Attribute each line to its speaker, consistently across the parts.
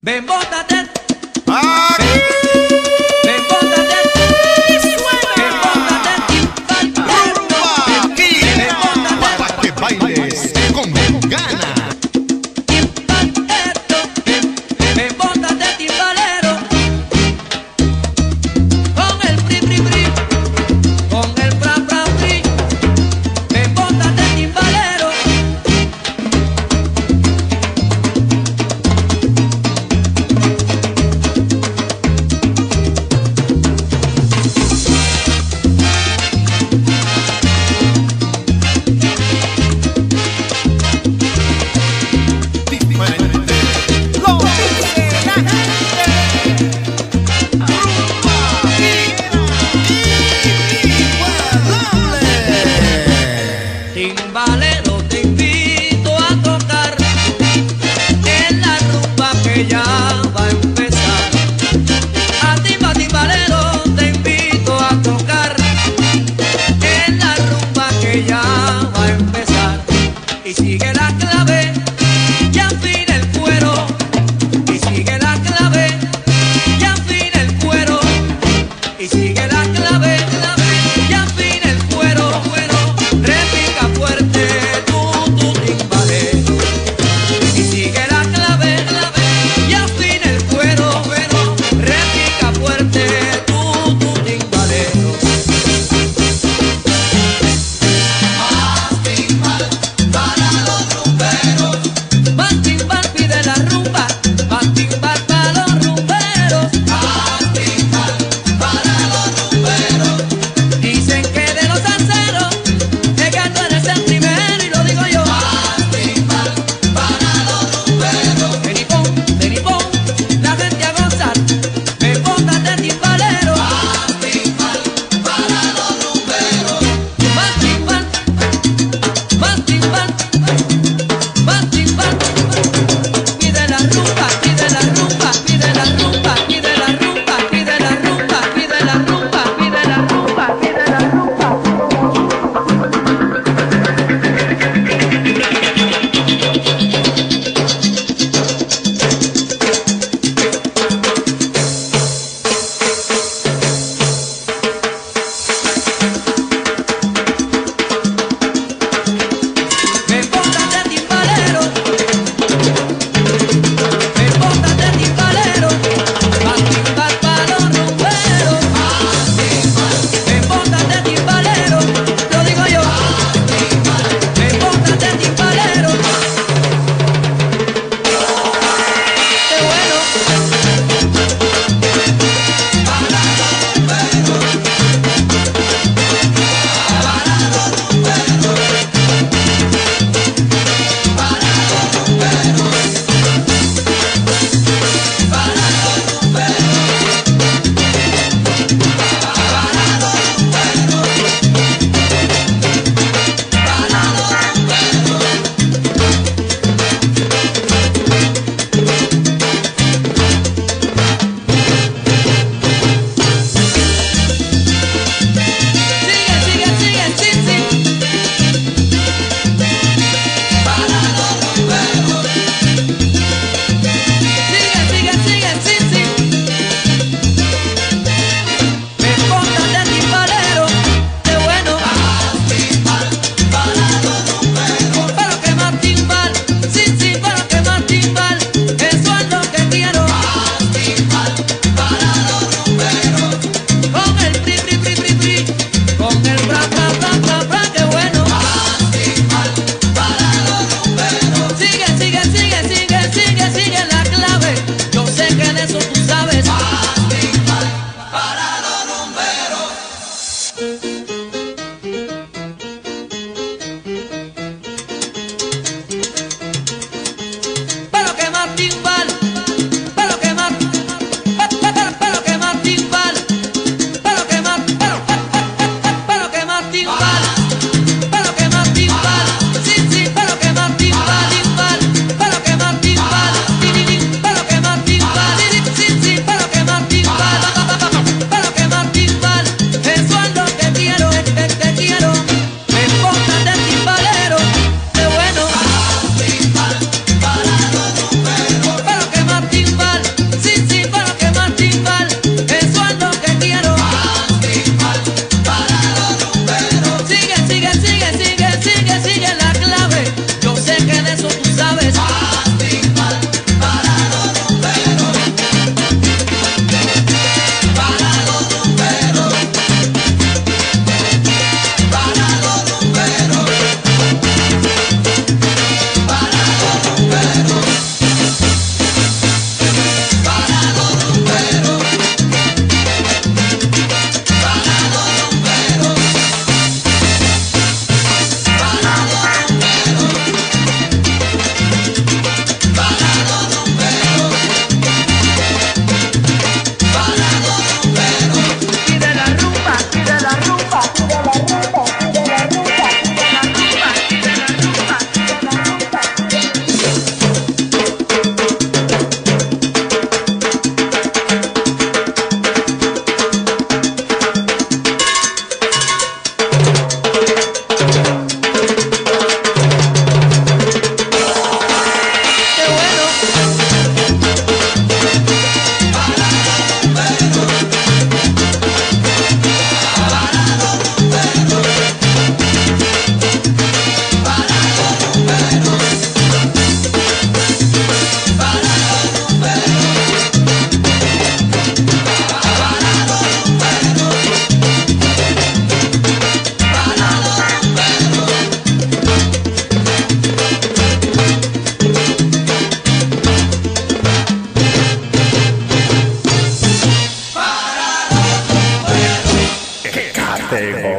Speaker 1: Ven, bótate.
Speaker 2: ¡Ah!
Speaker 1: Ven, bótate. Ven, bótate.
Speaker 2: Aquí para que bailes con gana.
Speaker 1: Ven, bótate, timbalero. Con el pri, pri, pri. Con el fra, fra, pri. Ven, bótate, timbalero.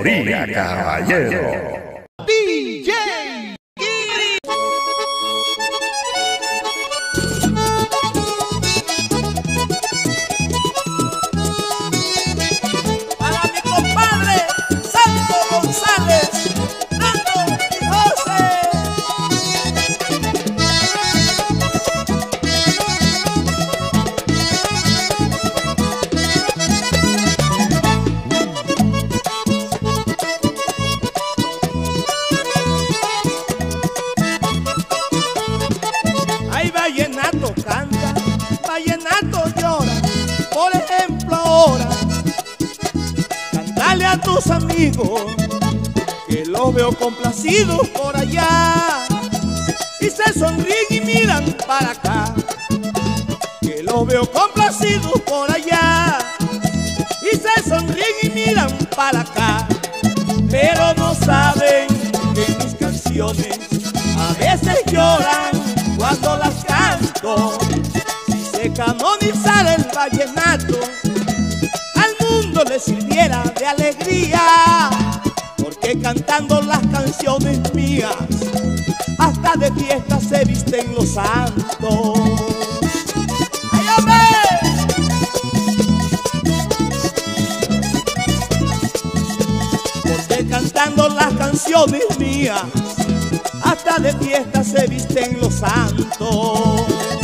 Speaker 2: categoría caballero. DJ Giri.
Speaker 3: Para mi compadre Santo González, Nando y José. Ay, vallenato canta, vallenato llora. Por ejemplo ahora, cantale a tus amigos que los veo complacidos por allá y se sonríen y miran para acá, que los veo complacidos por allá y se sonríen y miran para acá, pero no saben que mis canciones a veces lloran cuando las canto. Si se canonizara el vallenato, al mundo le sirviera de alegría, porque cantando las canciones mías hasta de fiesta se visten los santos. ¡Ay, hombre! Porque cantando las canciones mías hasta de fiesta se visten los santos.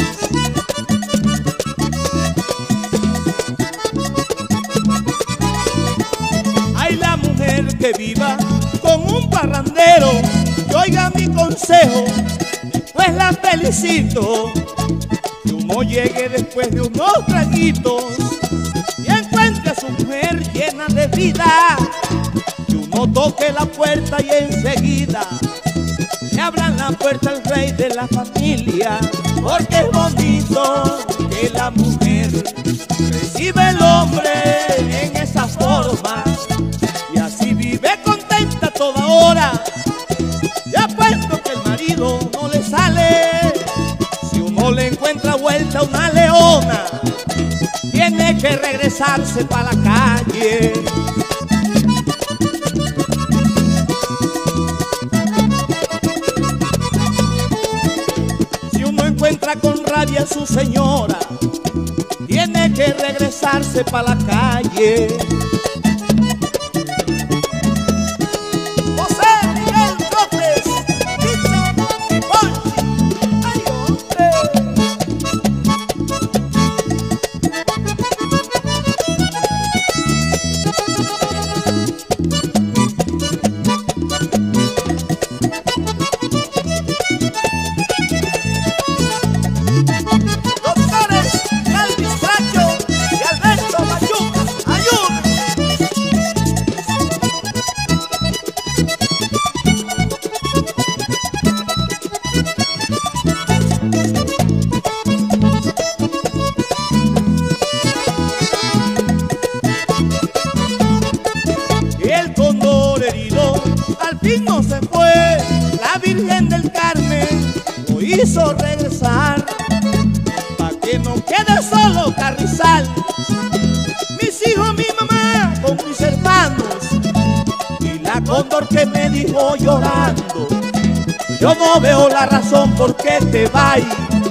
Speaker 3: Hay la mujer que viva con un parrandero y oiga mi consejo, pues la felicito. Que uno llegue después de unos traguitos y encuentre a su mujer llena de vida, que uno toque la puerta y enseguida le abran la puerta al rey de la familia, porque es bonito que la mujer recibe el hombre en esa forma y así vive contenta toda hora. Te apuesto que el marido no le sale si uno le encuentra vuelta una leona, tiene que regresarse para la calle. Encuentra con rabia a su señora, tiene que regresarse para la calle. José Miguel López, Dixon y Ponchi. ¡Ay, hombre! No se fue, la Virgen del Carmen lo hizo regresar, pa' que no quede solo Carrizal, mis hijos, mi mamá con mis hermanos y la Cóndor que me dijo llorando: yo no veo la razón por qué te vayas.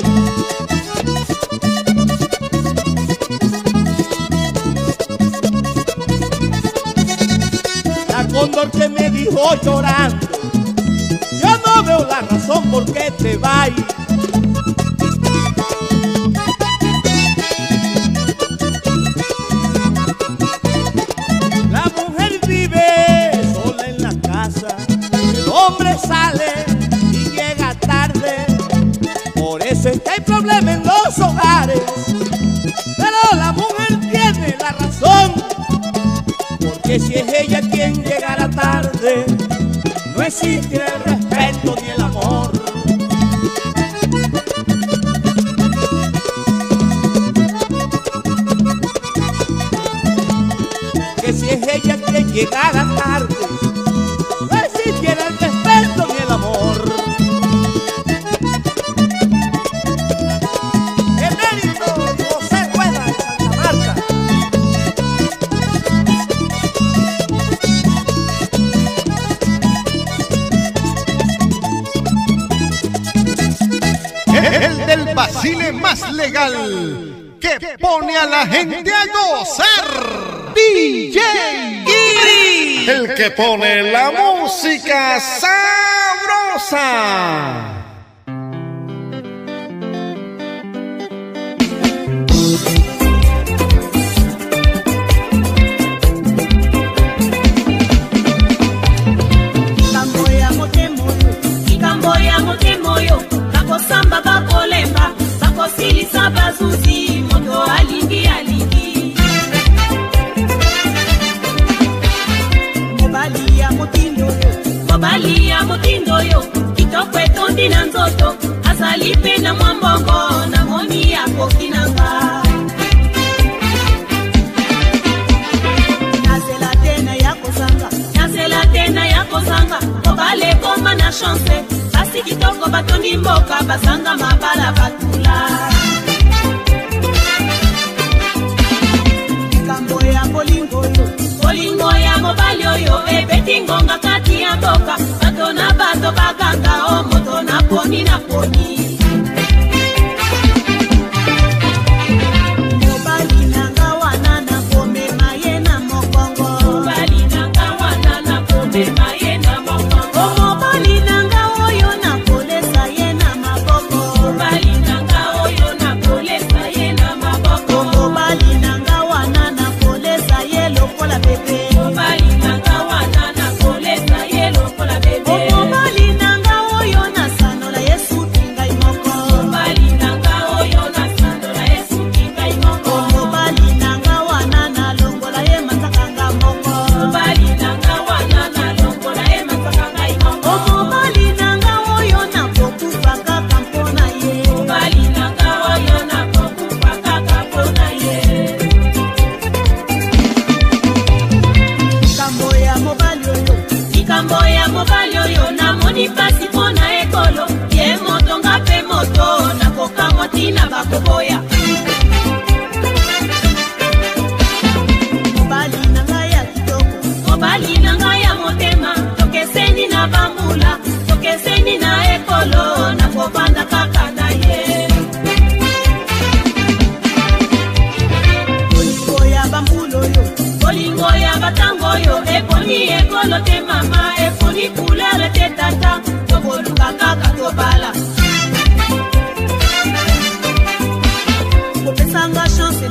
Speaker 3: La Cóndor que me dijo llorando: yo no veo la razón por qué te vayas. La mujer vive sola en la casa, el hombre sale y llega tarde, por eso es que hay problemas en los hogares. Pero la mujer tiene la razón, porque si es ella quien llegara tarde, no existe el respeto ni el amor. Que si es ella quien llegara tarde, no existiera el respeto ni el amor. Emérito José Rueda de Santa Marta.
Speaker 2: legal que pone a la gente a gozar. DJ Giri, el que pone la música sabrosa.
Speaker 4: Samba bakolemba bakosilisa bazuzi moto alingi alingi mobali ya motindo yo kitoko etondi na nzoto azali pe na mwambongo na moni ya kokinanga nazela tena ya kozanga mobale koma na chance basi kitoko batondi mboka basanga mabala batula likambo ya bolingo ya mobali oyo ebeti ngonga kati ya mboka bato na bato baganga o moto na poni mobali nanga wana na komema ye na mokongo mobali nanga wana na komema ye na mokongo mobali nanga oyo na kolesa ye na maboko mobali nanga oyo na kolesa ye na maboko mobali nanga wana na kolesa ye lokola bebe mobali nanga wana na kolesa ye lokola bebe mobali nanga oyo na sanola Yesu tingai moko mobali nanga oyo na sanola Yesu tingai moko mobali nanga wana na longola ye matakanga moko mobali nanga wana na longola ye matakanga moko mobali nanga oyo na kokufa kaka mpona ye mobali nanga oyo na kokufa kaka mpona ye likambo ya mobali oyo namoni pasi mpona ekolo ye moto nga mpe moto nakokamwa ntina bakoboya mobali nanga ya kitoko mobali nanga ya motema tokeseni na bambula tokeseni na ekolo nakobanda kaka na ye bolingo ya bambula oyo bolingo ya batango oyo eponi ekolo te mama eponi couleur te tata tokoluka kaka tobala kopesanga chance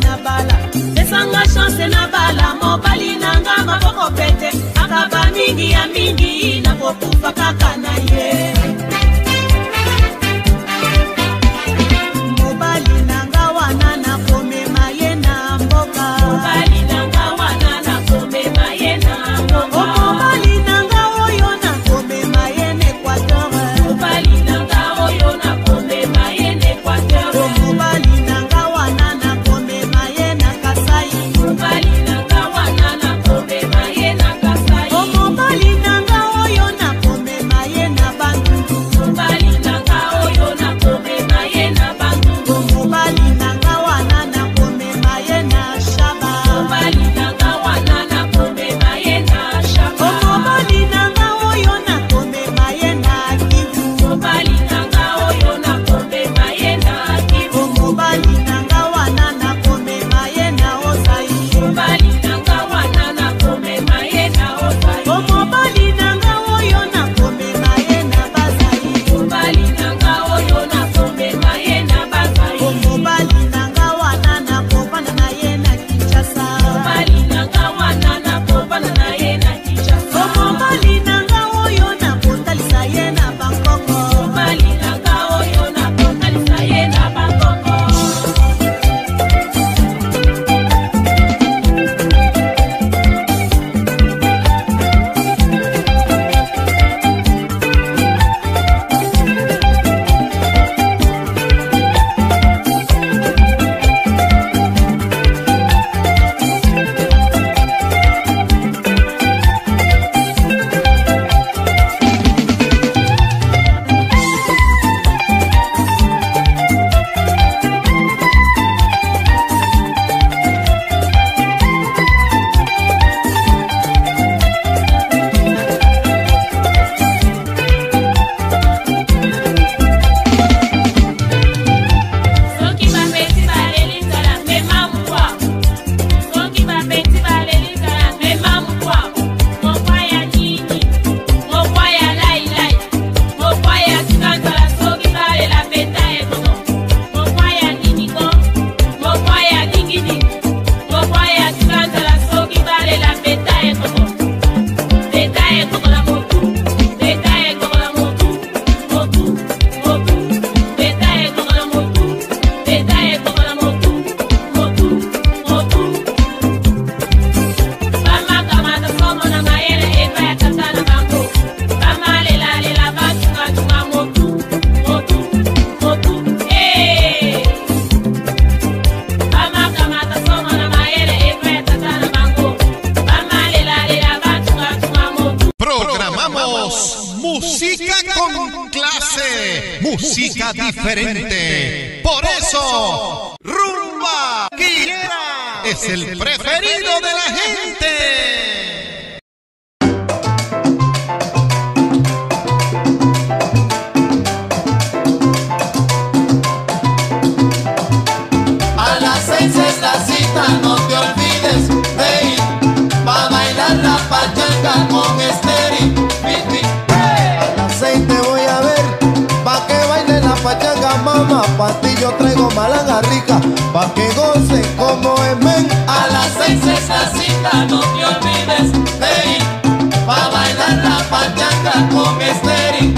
Speaker 4: na bala mobali nanga maboko pete akaba mingi ya mingi nakokufa kaka na ye mobali nanga wana na komema ye na mboka mobali nanga wana na komema ye na mboka mobali nanga oyo na komema ye na Equateur mobali nanga oyo na komema ye na Equateur mobali nanga wana na komema ye na Kasai mobali nanga wana na komema ye na Kasai mobali nanga oyo na komema ye na
Speaker 2: música diferente. Por eso, Rumba Guillera es el preferido de la gente.
Speaker 5: A las 6 es la cita, no te olvides de ir pa' bailar la pachanga con Esteri. A las 6 te voy a ver pa' que baile la pachanga, mamá. Pa' ti yo traigo malanga rica pa' que goce como es men. A las 6 es la cita, no te olvides de ir pa' bailar la pachanga con Esteri.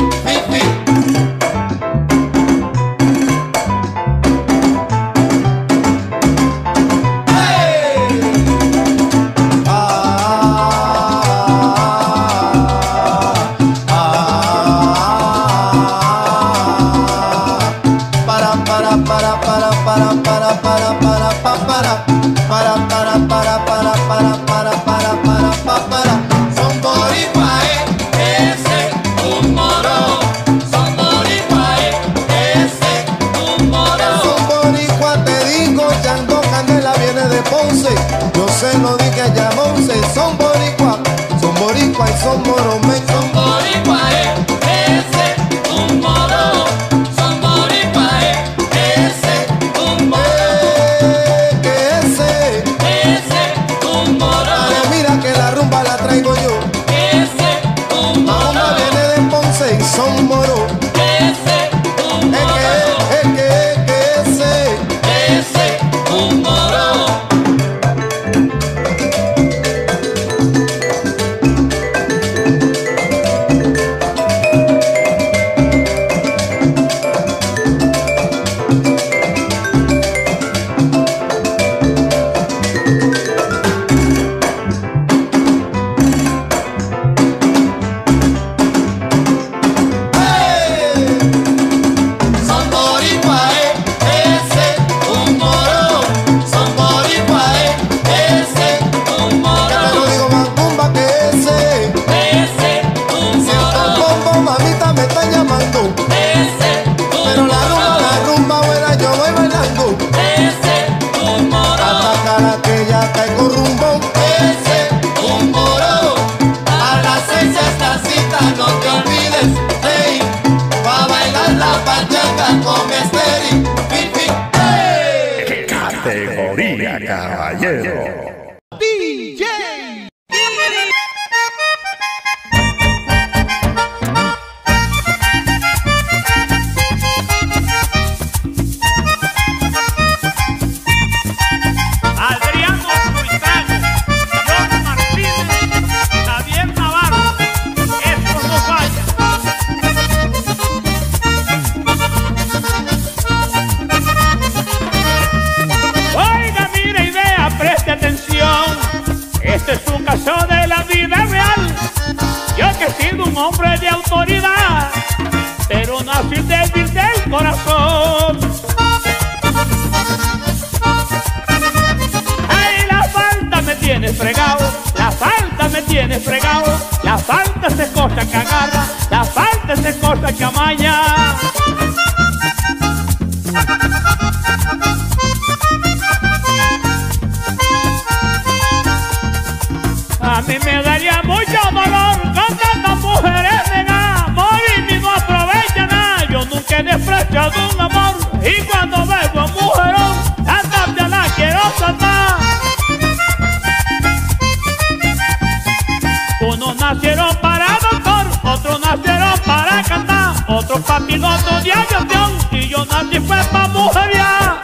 Speaker 5: Son boricua, ese un moro. Son boricua, ese un moro. Son boricua, te digo, Chando Candela viene de Ponce. Yo se lo dije allá a Monse. Son boricua y son moro, men. Son boricua, ese un moro. Son boricua, ese un moro. Que ese un moro. Pero mira que la rumba la traigo yo. Ese un moro. La rumba viene de Ponce y son moro. Ese un moro. Ese un moro. Son boricua, ese un moro. Son boricua, ese un moro. Te lo digo Macumba que ese un moro. Si el bombo mamita me está llamando, ese un pero la rumba buena yo voy bailando. Ese un moro. Hasta que ya caigo rumbo. Ese un moro. A las 6 es la cita, no te olvides de ir pa' bailar la pachanga con Esteri.
Speaker 2: ¡Qué categoría, caballero! DJ
Speaker 3: Adriano Ruizano, John Martínez, Javier Navarro, esto no falla. Oiga, mire y vea, preste atención. Este es un caso de la vida real. Yo que he sido un hombre de autoridad, pero nací débil del corazón. Ay, la falta me tiene fregado, la falta me tiene fregado. La falta es cosa que agarra, la falta es cosa que amaña. A mí me daría mucho dolor con tantas mujeres negadas. Morir y no aprovecha nada. Yo nunca he despreciado un amor, y cuando veo a un mujerón, la tarde la quiero saltar. Unos nacieron para doctor, otros nacieron para cantar, otros para piloto de aviación, y yo nací fue pa' mujería.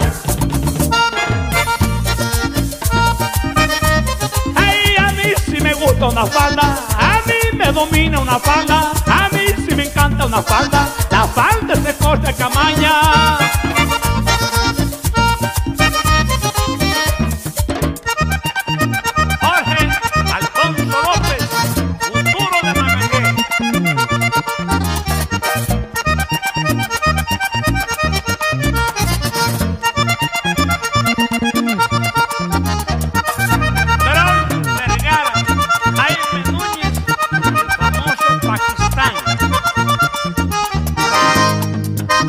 Speaker 3: Ay, a mí sí me gusta una falda, a mí me domina una falda, a mí sí me encanta una falda. La falda es de cosa que amaña. Jorge Alfonso López, un duro de Magangué. Carol Vergara, Jaime Núñez, el famoso Pakistán.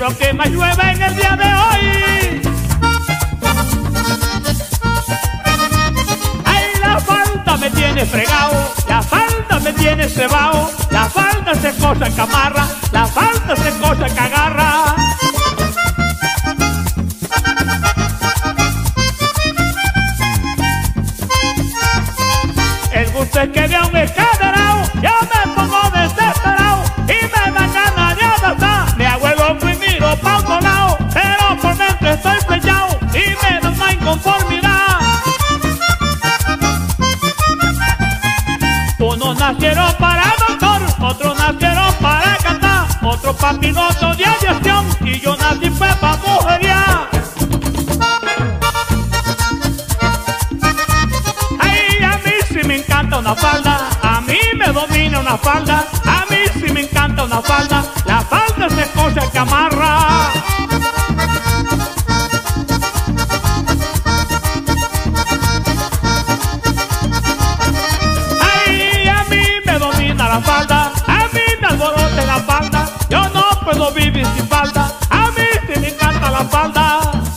Speaker 3: seguro que más llueve en el día de hoy. Ay, la falda me tiene fregado, la falda me tiene cebao, la falda se cosa que amarra, la falda se cosa que agarra. El gusto es que vea un escaderao, yo me pongo desesperado y me dan ganas de abrazar. Me hago el loco y miro pa' otro lado, pero por dentro estoy flechado y me da una inconformidad. Unos nacieron para doctor, otros nacieron para cantar, otros pa' piloto de aviación y yo nací fue pa' mujería. Me encanta una falda, a mí me domina una falda, a mí sí me encanta una falda, la falda es cosa que amarra. Ay, a mí me domina la falda, a mí me alborota la falda, yo no puedo vivir sin falda, a mí sí me encanta la falda.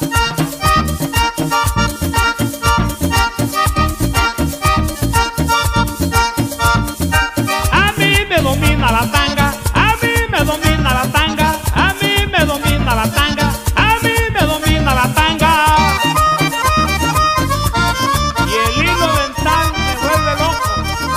Speaker 3: La tanga, a mí me domina la tanga, a mí me domina la tanga, a mí me domina la tanga. Y el hilo dental me vuelve loco.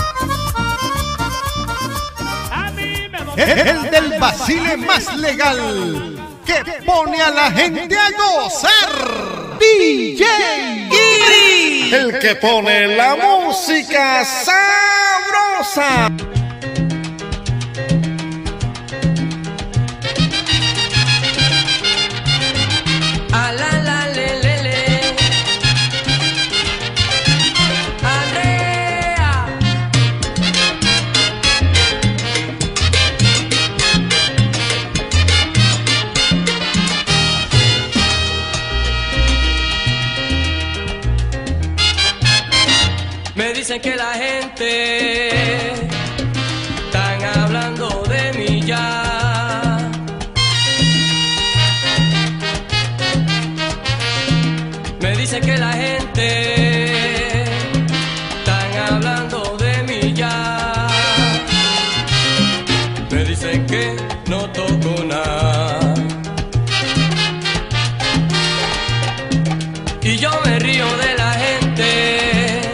Speaker 3: A mí me domina
Speaker 2: El del vacile más legal, que pone a la gente a gozar. DJ Iri, el que pone la música sabrosa.
Speaker 1: Me dicen que la gente están hablando de mí ya. Me dicen que la gente están hablando de mí ya. Me dicen que no toco nada. Y yo me río de la gente,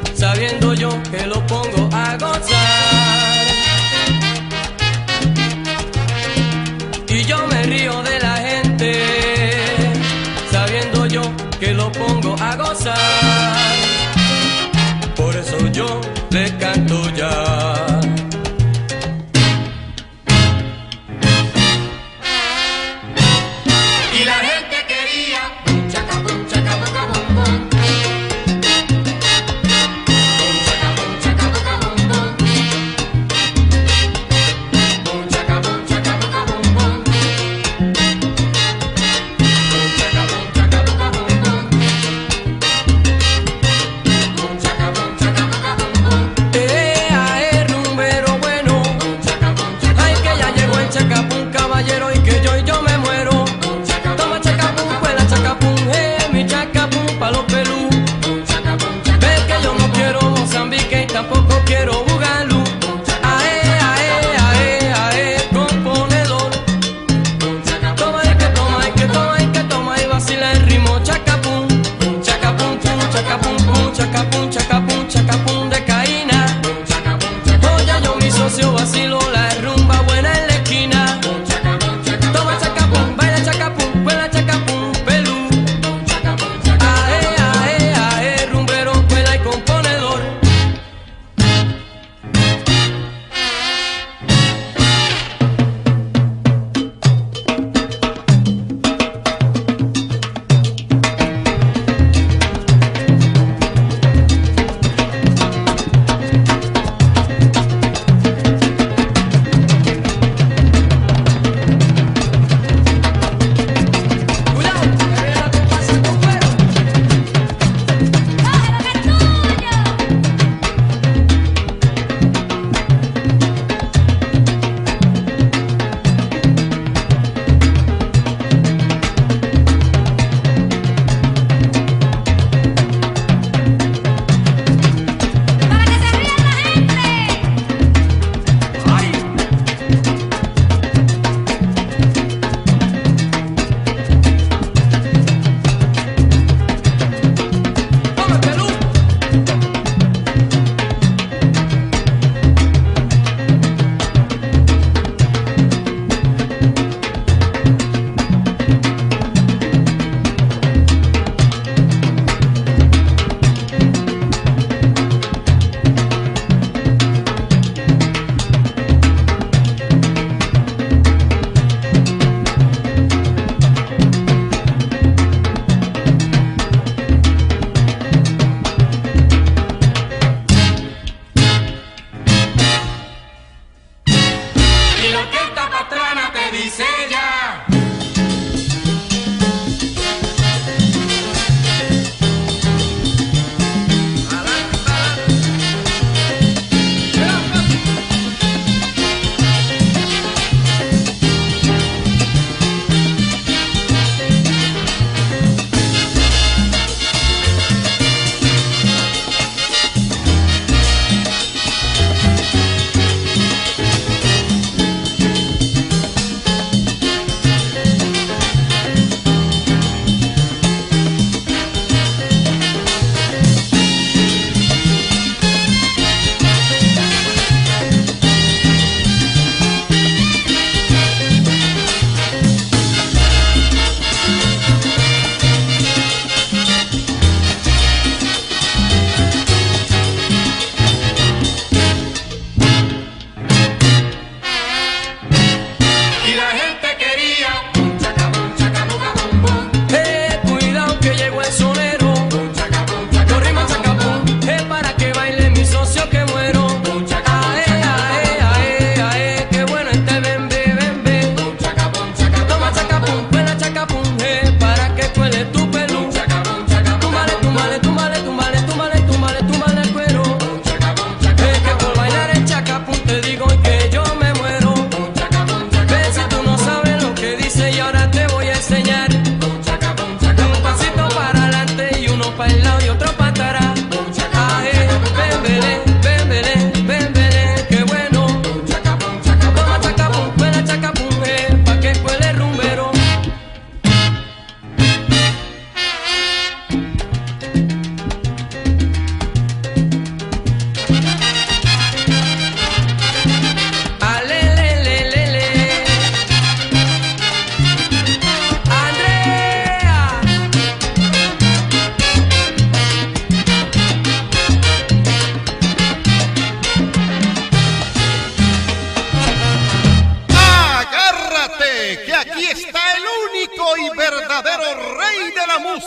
Speaker 1: sabiendo yo que lo pongo a gozar.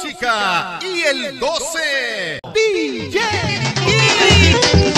Speaker 2: música y el 12. DJ Iri.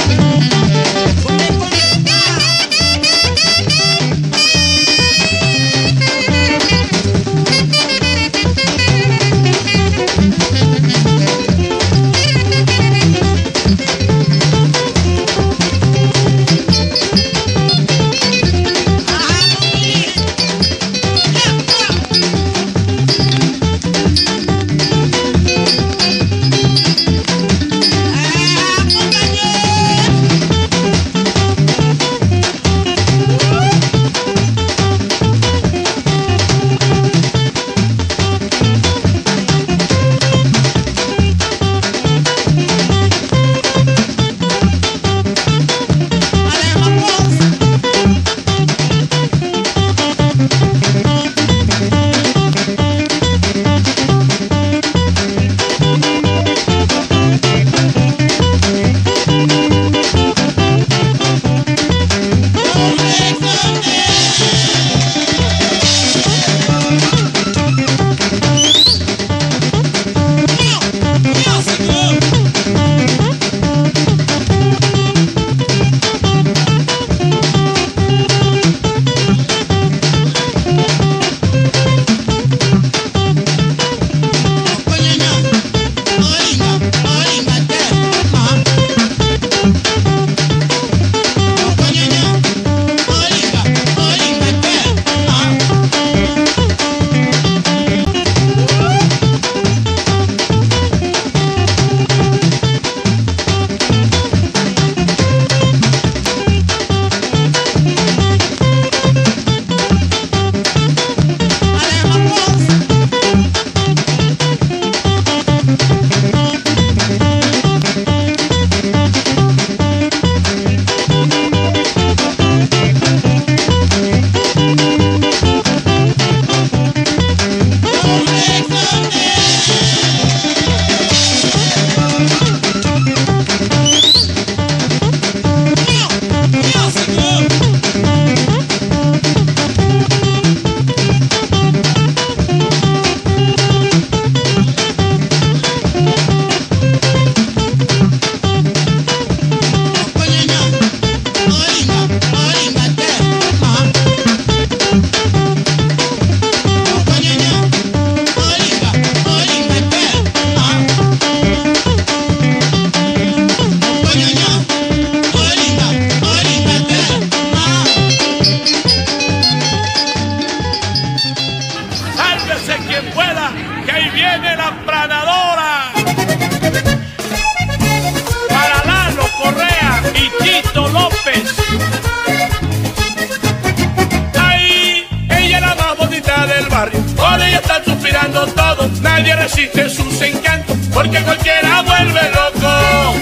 Speaker 6: Nadie resiste sus encantos, porque cualquiera vuelve loco.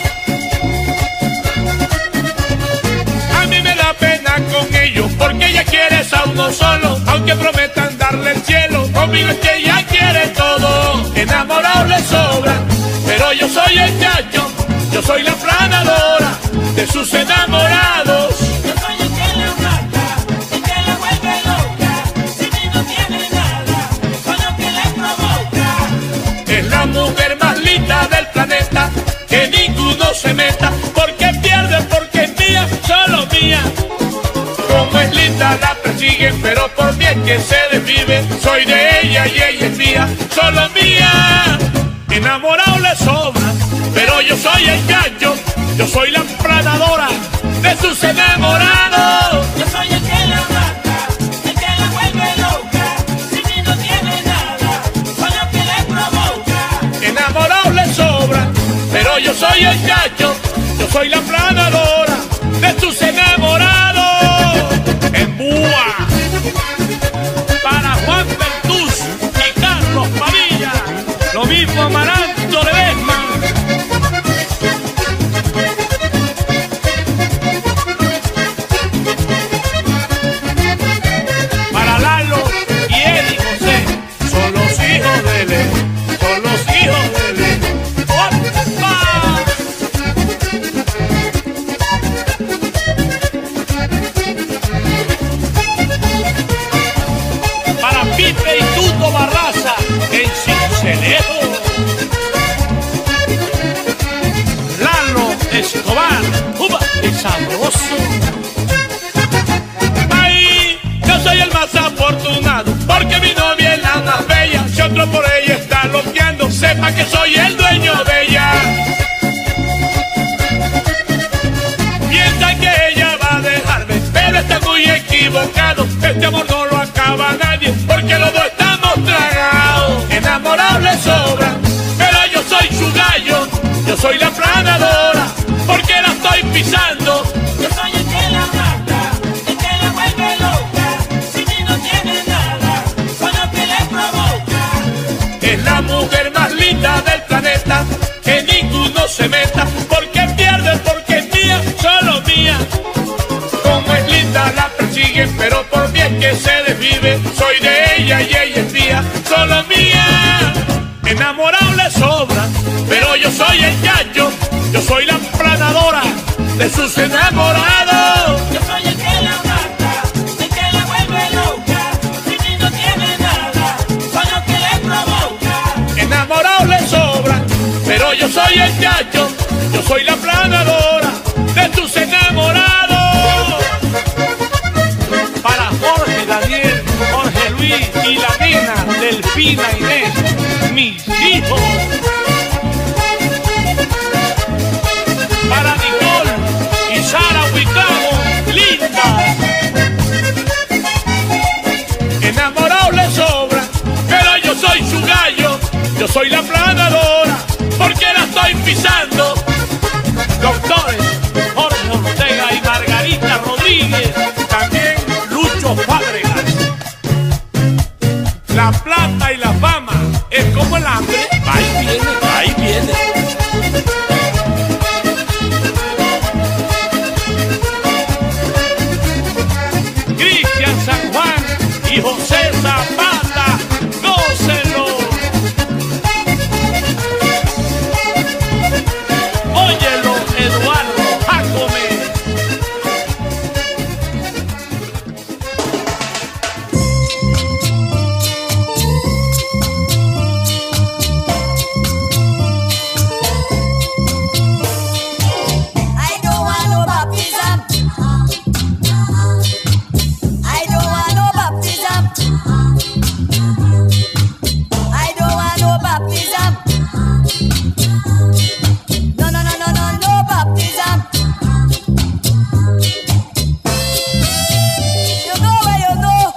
Speaker 6: A mí me da pena con ellos, porque ella quiere a uno solo. Aunque prometan darle el cielo, conmigo es que ella quiere todo. Enamorado le sobra, pero yo soy el chacho. Yo soy la planadora de sus enamorados.
Speaker 4: Yo soy el que la mata, el que la vuelve loca. Si mí no tiene nada, con lo que le provoca.
Speaker 6: Es la mujer más linda del planeta, que ninguno se meta, porque pierde, porque es mía, solo mía. Como es linda la persiguen, pero por mí es que se desvive. Soy de ella y ella es mía, solo mía. Enamorado le sobra, pero yo soy el gallo. Yo soy la planadora de sus enamorados.
Speaker 4: Yo soy el que la mata, el que la vuelve loca. Si mí no tiene nada, con lo que le provoca.
Speaker 6: Enamorado le sobra, pero yo soy el gallo. Yo soy la planadora de sus enamorados. En Búa, para Juan Bertús y Carlos Padilla, lo mismo Amaranto Ledesma. Para Lalo y Eddie José, son los hijos de él, son los hijos de él. ¡Opa! sepa que soy el dueño de ella. Piensa que ella va a dejarme, pero está muy equivocado. Este amor no lo acaba nadie, porque los dos estamos tragados. Enamorados le sobra, pero yo soy su gallo. Yo soy la planadora, porque la estoy pisando.
Speaker 4: Yo soy el que la mata, el que la vuelve loca. Si mí no tiene nada, soy lo que le provoca.
Speaker 6: Es la mujer más linda del planeta, que ninguno se meta, porque pierde, porque es mía, solo mía. Como es linda la persiguen, pero por mí es que se desvive. Soy de ella y ella es mía, solo mía. Enamorado le sobra, pero yo soy el yayo. Yo soy la planadora de sus enamorados.
Speaker 4: Yo soy el que la mata, el que la vuelve loca. Si mí no tiene nada, soy lo que le provoca.
Speaker 6: Enamorados le sobra, pero yo soy el yayo. Yo soy la planadora de tus enamorados. Para Jorge, Daniel, Jorge Luis y la nena Delfina Inés, mis hijos. Para Nicole y Sara Huicamo, linda. Enamorado le sobra, pero yo soy su gallo. Yo soy la planadora, porque la estoy pisando. Doctores Jorge Ortega y Margarita Rodríguez, también Lucho Fábregas. La plata y la fama es como el hambre, va y viene, va y viene. Cristian San Juan y José Zapata, gócenlo. Óyelo, Eduardo Jacome.
Speaker 7: I don't want no baptism. I don't want no baptism. I don't want no baptism. No, no, no, no, no, no baptism. You know where you know.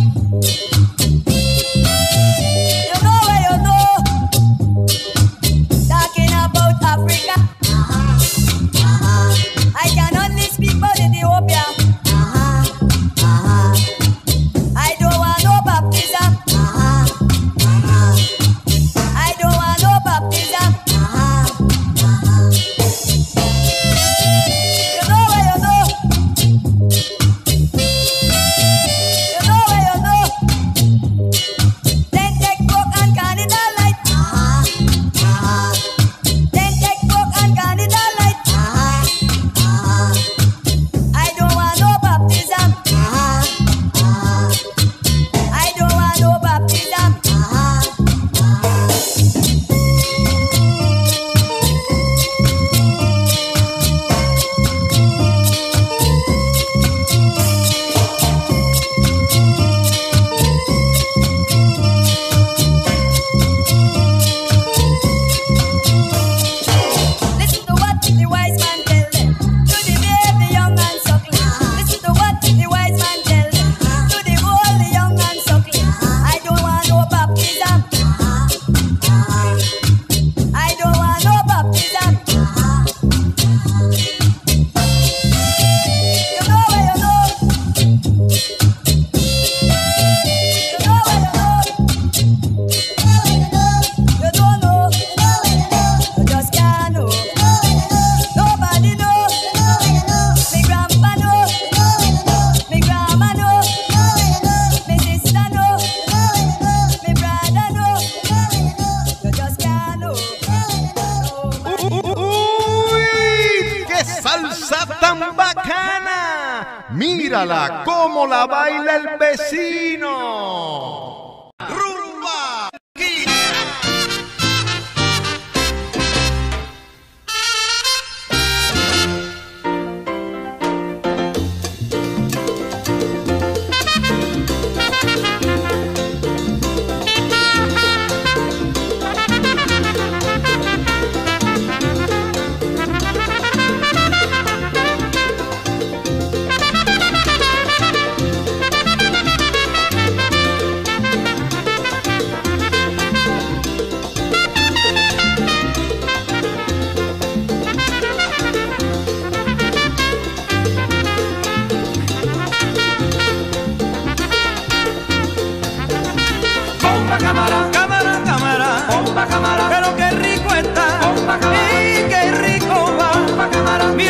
Speaker 7: You know where you know. Talking about Africa. I can only speak about Ethiopia. I don't want no baptism. I don't want no baptism. You know where you know. You know where you know. Then take book and Canada light. Then take book and Canada light. I don't want no baptism. I don't want no baptism. Listen to what the wise man tell them. To the baby, young and suckling. Listen to what the wise man tell them. To the old, the young and suckling. I don't want no baptism. I don't want no baptism. You know where you know. You know where you know. You don't know. You just can't know. Nobody know. Me grandpa know. Me grandma know. Me sister know. Me brother know. You just can't know.
Speaker 2: ¡Uy! ¡Qué salsa tan bacana! Mírala cómo la baila el vecino. ¡Rumba!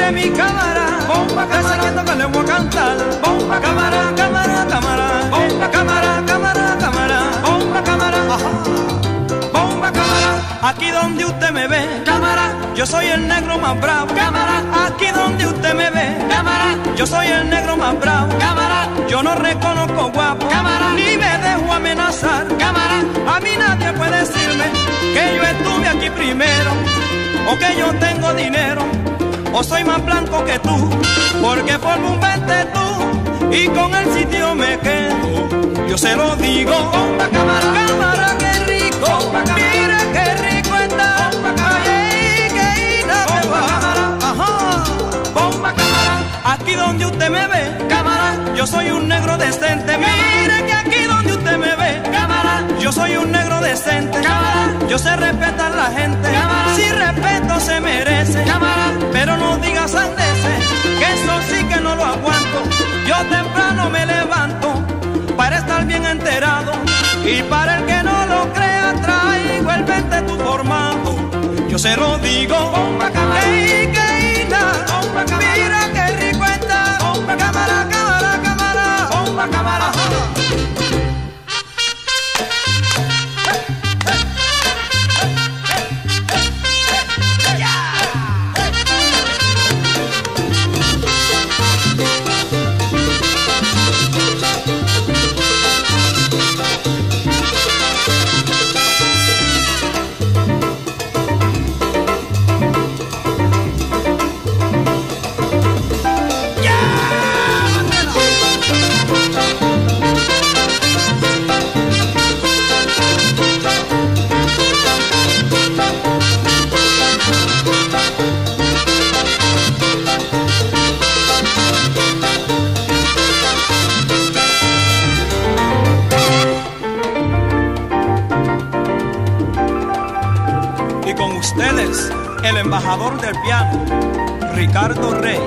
Speaker 1: Mire mi cámara, bomba cámara, que le voy a cantar. Bomba cámara, cámara, cámara, bomba cámara, cámara, cámara, bomba cámara, ajá. Bomba cámara, aquí donde usted me ve, cámara, yo soy el negro más bravo, cámara. Aquí donde usted me ve, cámara, yo soy el negro más bravo, cámara. Yo no reconozco guapo, cámara, ni me dejo amenazar, cámara. A mí nadie puede decirme que yo estuve aquí primero, o que yo tengo dinero, o soy más blanco que tú, porque formo un 20 tú, y con el sitio me quedo. Yo se lo digo, bomba cámara, cámara, qué rico, bomba cámara, mira qué rico está, bomba cámara, ay, qué ida me va, ajá, bomba cámara. Aquí donde usted me ve, cámara, yo soy un negro decente, mire que aquí donde usted me ve, cámara, yo soy un negro decente, cámara. Yo sé respetar a la gente, cámara. Si respeto se merece, cámara. Pero no digas sandeces, que eso sí que no lo aguanto. Yo temprano me levanto para estar bien enterado, y para el que no lo crea traigo el 20 tu formato. Yo se lo digo, bomba cámara, que ina, bomba cámara, mira qué rico está, bomba cámara, cámara, cámara, bomba cámara. Ustedes, el embajador del piano, Ricardo Rey.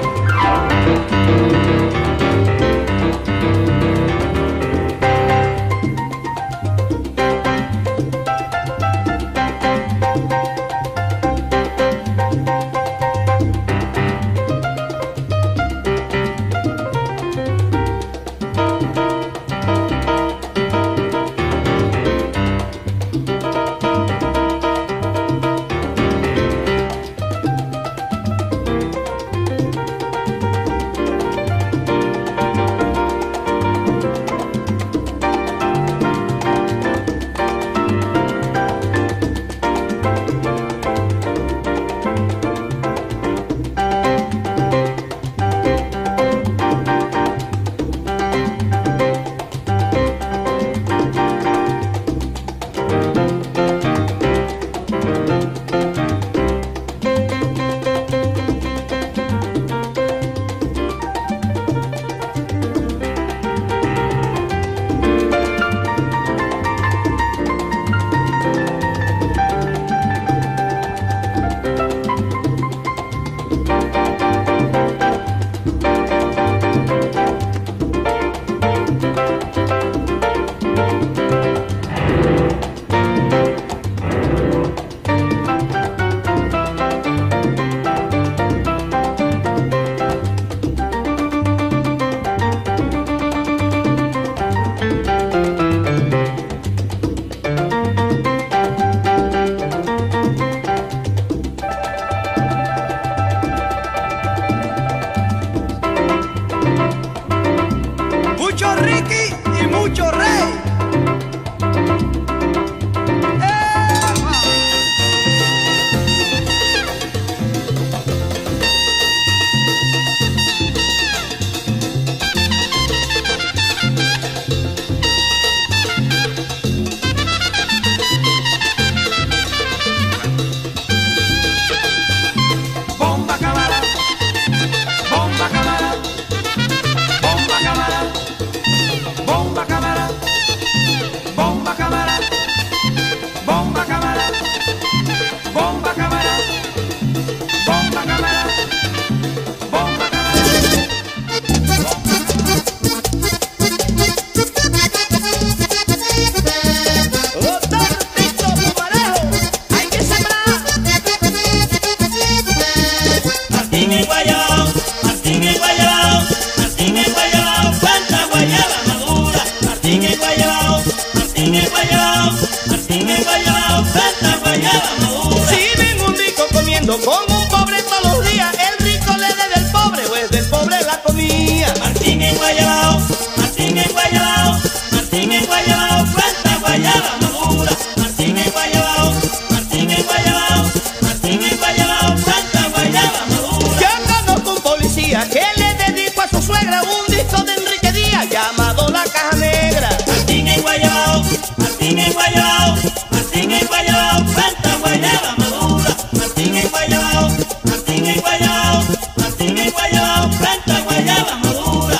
Speaker 3: Guayabao, Martín en Guayabao, Martín en Guayabao, cuánta guayaba madura. Martín en Guayabao, Martín en Guayabao, Martín en Guayabao, cuánta guayaba madura. Si ven un rico comiendo con un pobre todos los días, el rico le debe al pobre o es del pobre la comida. Martín en Guayabao, Martín en Guayabao, Martín en Guayabao, cuánta guayaba madura. Martín en Guayabao, Martín en Guayabao, Martín en Guayabao, cuánta guayaba madura. Yo conozco un policía que le dedicó a su suegra un disco de Enrique Díaz llamado La Caja Negra. Martín en Guayabao, Martín en Guayabao, Martín en Guayabao, cuánta guayaba madura. Martín en Guayabao, Martín en Guayabao, Martín en Guayabao, cuánta guayaba madura.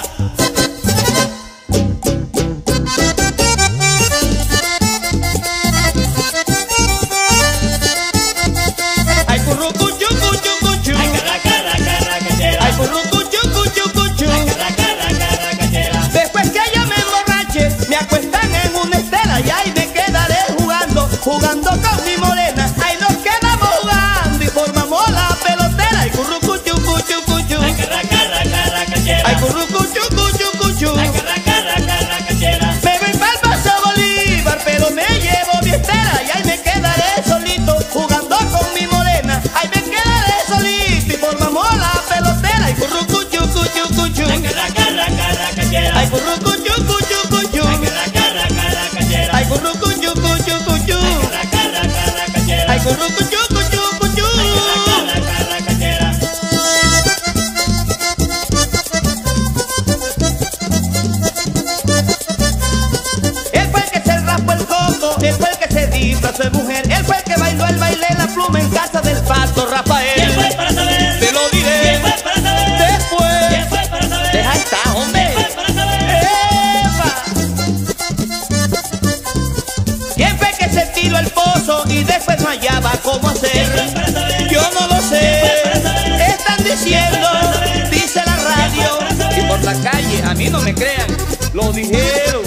Speaker 3: Ay currucu chucu chucu chu, ay carraca, ay currucu chucu chucu chu, ay carraca. Después que yo me emborrache, me acuestan en una estera y ahí me quedaré jugando con mi morena. Ahí nos quedamos jugando y formamos la pelotera. Ay currucu chucu chucu chu, ay carraca, ay currucu chucu chucu chu, ay carraca. Me voy pa'l Paso Bolívar, pero me llevo mi estera y ahí me quedaré solito jugando con mi morena. Ahí me quedaré solito y formamos la pelotera. Ay currucu chucu chucu chu, ay currucu chucu chucu chu, ay currucu chucu chucu chu, ay currucu chucu chucu chu. Él fue el que se raspó el coco, él fue el que se disfrazó de mujer, él fue el que bailó el baile La Pluma en casa del Pato Rafael. ¿Quién fue para saber? Te lo diré. ¿Quién fue para saber? Después. ¿Quién fue para saber? Deja esta, hombre. ¿Quién fue para saber? ¡Epa! ¿Quién fue que se tiró el pozo y después no hallaba cómo hacer? ¿Quién fue para saber? Yo no lo sé. Están diciendo, dice la radio y por la calle, a mí no me crean, lo dijeron.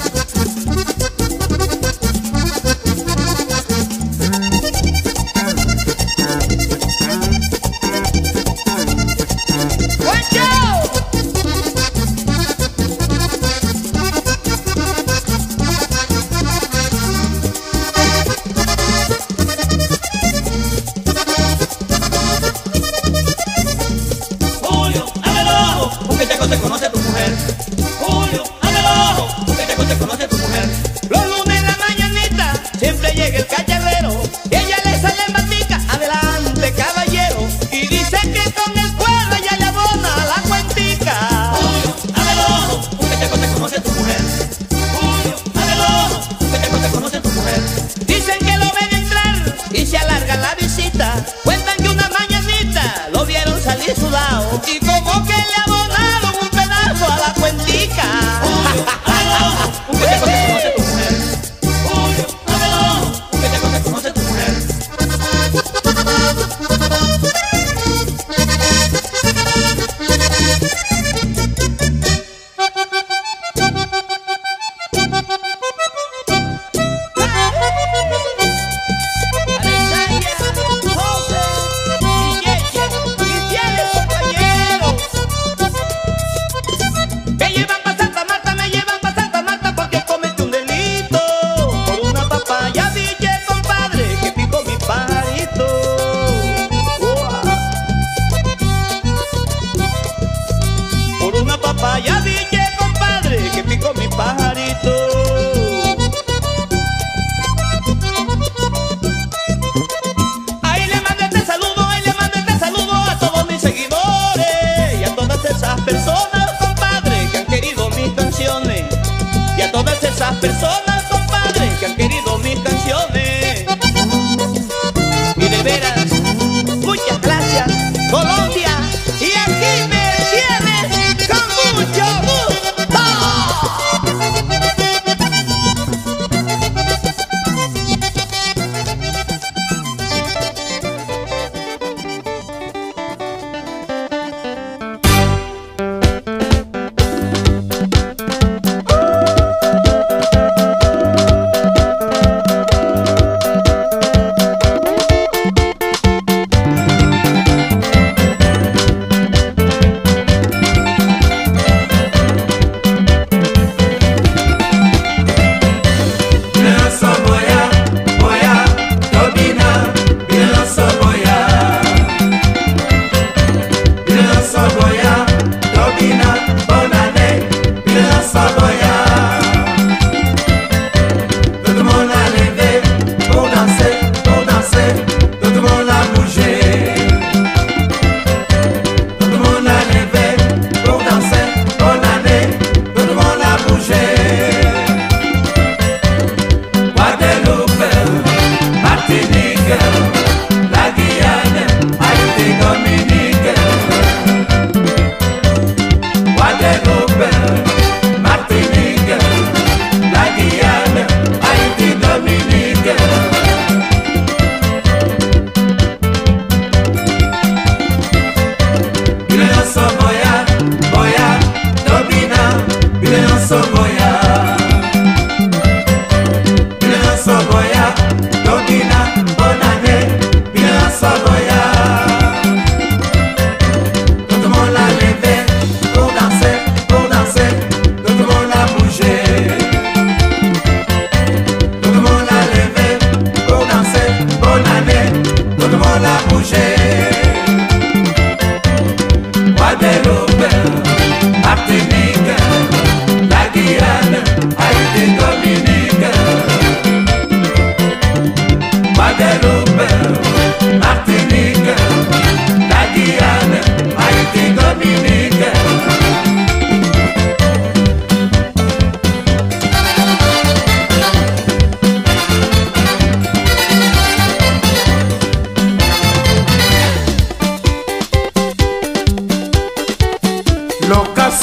Speaker 3: Julio, abre el ojo, porque ya te conoce tu mujer. Julio, abre el ojo, porque ya te conoce tu mujer. Los lunes en la mañanita siempre llega el cacharrero y ella le sale en batica, adelante caballero, y dice que con el cuero ella le abona la cuentica. Julio, abre el ojo, porque ya te conoce tu mujer. Julio, abre el ojo, porque ya te conoce tu mujer. Dicen que lo ven entrar y se alarga la visita. Cuentan que una mañanita lo vieron salir sudado y como que le abonaron un pedazo a la cuentica. Julio, abre el ojo, porque ya te conoce tu mujer. Julio, abre el ojo, porque ya te conoce tu mujer. Alexandria, José, Guilleche, Cristianes, compañeros. Me llevan pa' Santa Marta, me llevan pa' Santa Marta porque cometí un delito. Por una papaya dije, compadre, que picó mi pajarito. Por una papaya dije, compadre, que picó mi pajarito. Ahí le mando este saludo a todos mis seguidores y a todas esas personas, compadre, que han querido mis canciones. Y a todas esas personas, compadre, que han querido mis canciones. Y de veras, muchas gracias, Colombia. Y aquí me tienes con mucho gusto.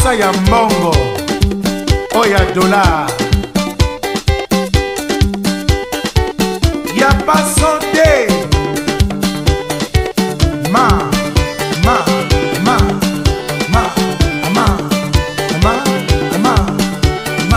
Speaker 2: casa ya mbongo oya dola ya paso de ma ma ma ma ma ma ma ma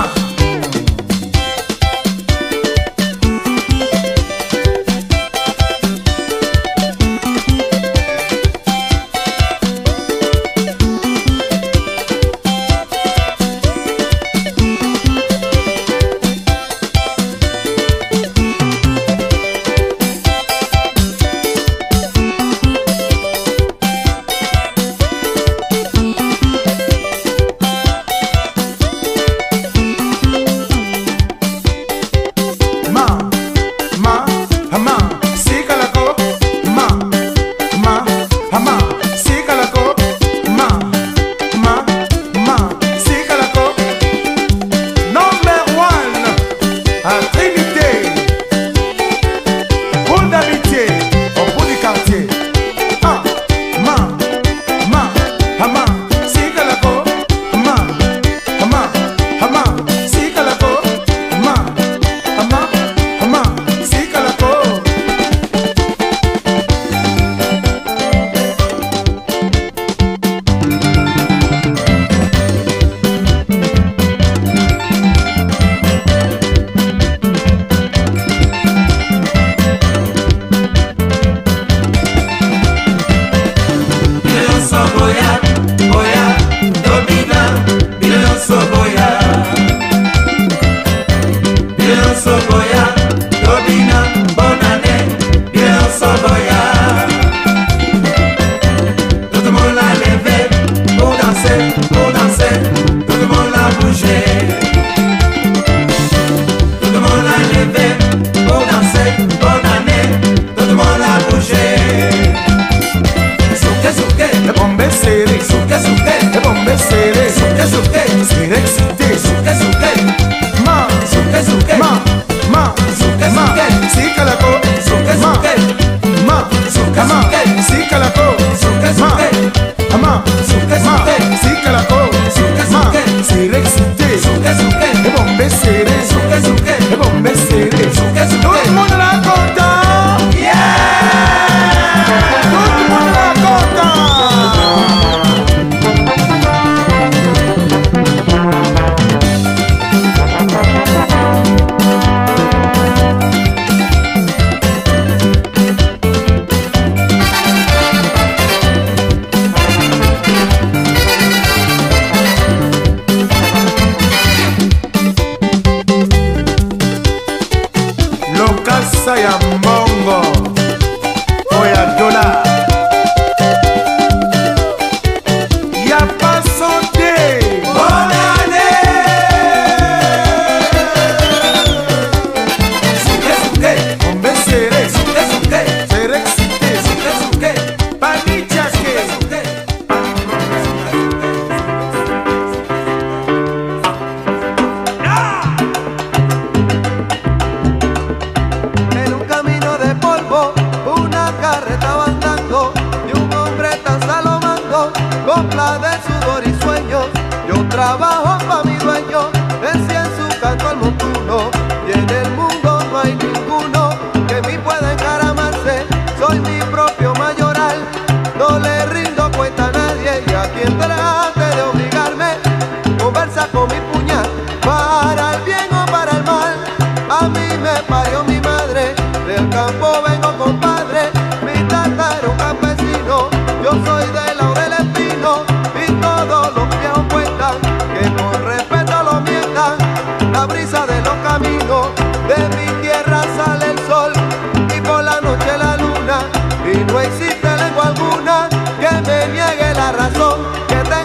Speaker 5: Y no existe lengua alguna que me niegue la razón que te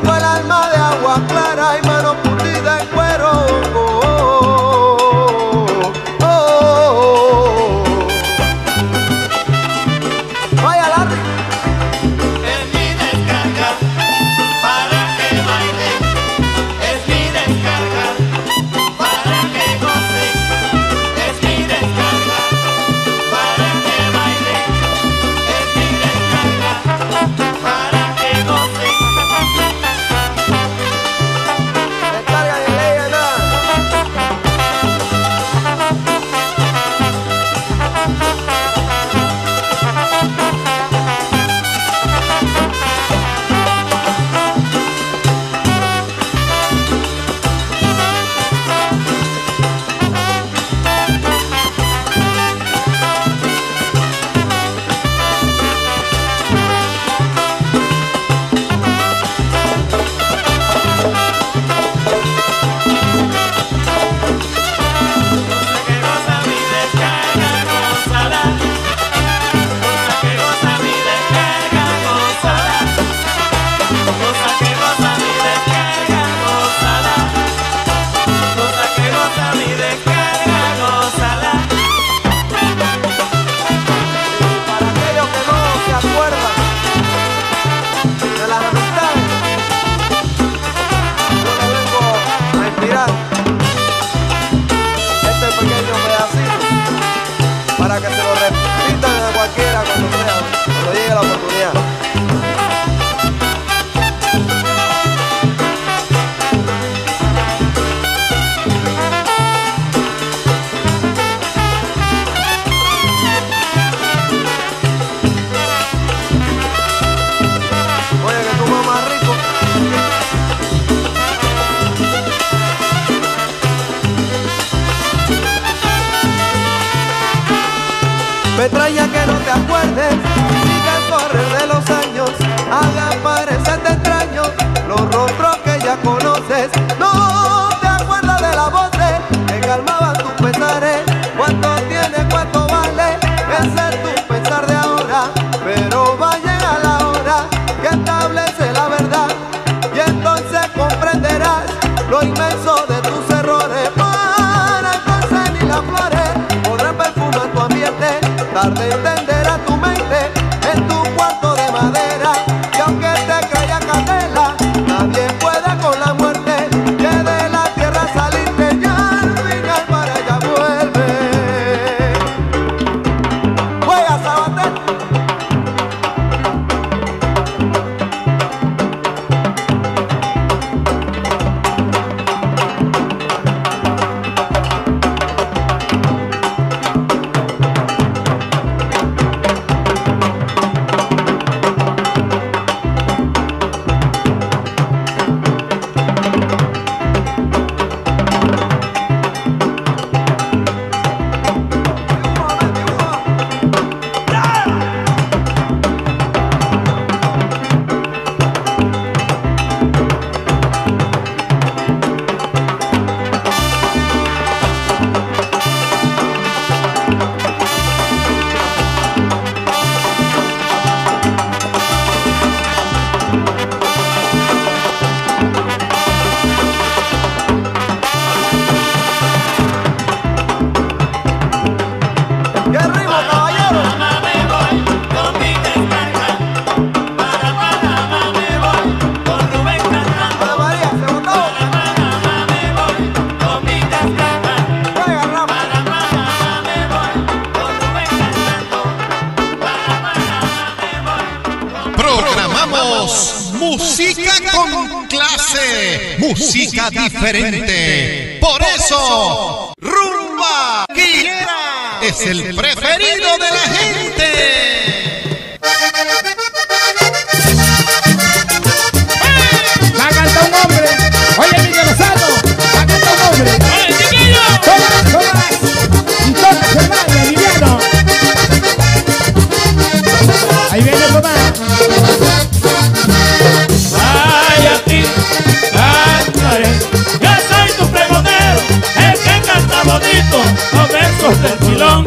Speaker 5: tienes y que al correr de los años haga parecerte extraño los rostros que ya conoces. No te acuerdas de la voz que calmaban tus pesares. Cuánto tiene, cuánto vale, ese es tu pensar de ahora. Pero va a llegar la hora que establece la verdad y entonces comprenderás lo inmenso de tus errores. Para entonces ni las flores podrán perfumar tu ambiente. Tarde entenderá tu mente en tu cuarto de madera. Y aunque te caiga candela, nadie puede con la muerte. Que de la tierra saliste y al final para allá vuelve. Juega Sabater.
Speaker 2: Música con clase, música diferente. Por eso, Rumba Guillera es el preferido de la gente.
Speaker 3: Va a cantar un hombre. Oye, Miguel Lozano, va a cantar un hombre.
Speaker 6: ¡Oye, chiquillo!
Speaker 3: Todas. Y todas, hermano, Emiliano. Ahí viene Tomás.
Speaker 6: Ay, a ti cantaré, yo soy tu pregonero, el que canta bonito los versos del filón.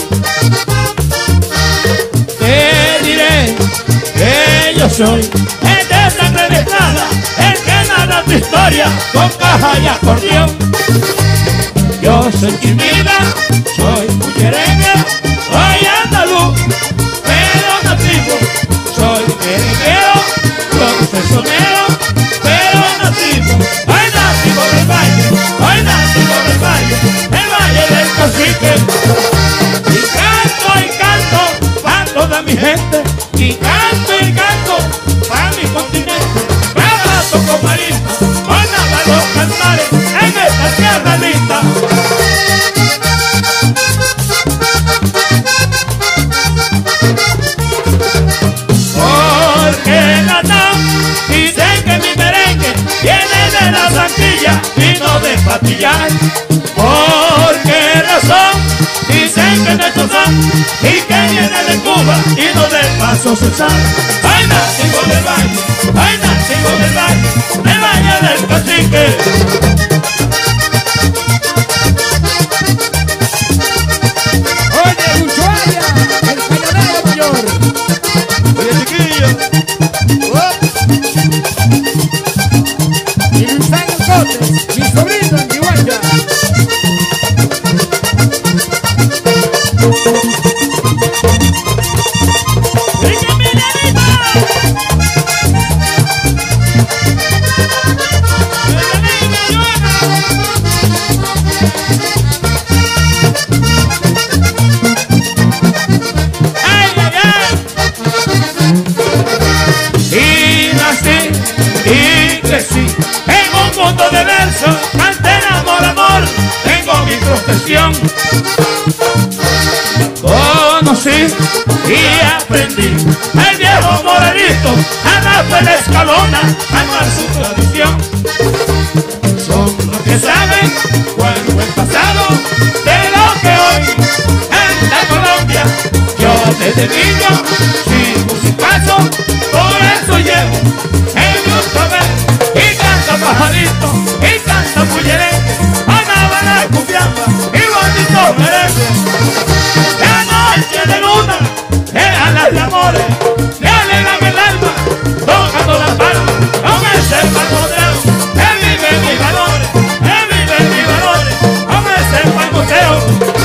Speaker 6: Te diré que yo soy el de sangre mezclada, el que narra tu historia con caja y acordeón. Yo soy chimila, soy bullerengue, soy andaluz, pero nativo, soy merenguero, soy sonero, pero nativo, soy nativo del valle, soy nativo del valle, el valle del Cacique. Y canto para toda mi gente, y canto para mi continente. Abrazo con marista, con nada los cantares en esta tierra linda. Porque Natán dicen que mi merengue viene de la Santilla y no de Patillar. ¿Por qué razón dicen que nuestro son y que viene de Cuba y no del Paso Cesar? Ay, nativo del valle, ay, nativo del valle del Cacique.
Speaker 3: Oye, Ushuaia, el cañonero mayor.
Speaker 6: Oye, chiquillo.
Speaker 3: Y Luisano Cotes, mi sobrino en Chihuahua.
Speaker 6: Y crecí en un mundo de versos, canté amor, tengo mi profesión. Conocí y aprendí al viejo morenito, a Rafael Escalona, a amar su tradición. Son los que saben cuál fue el pasado de lo que hoy en la Colombia yo te desde niño, sin musicazo, por eso llevo el gusto a ver. Y canta pajarito, y canta bullerengue, Ana y cumbiamba, y bonito merengue. La noche de luna, eran las de amores, le alegran el alma, tocando las palmas, con ese palmoteo, que vive mis valores, que vive mis valores, con ese palmoteo.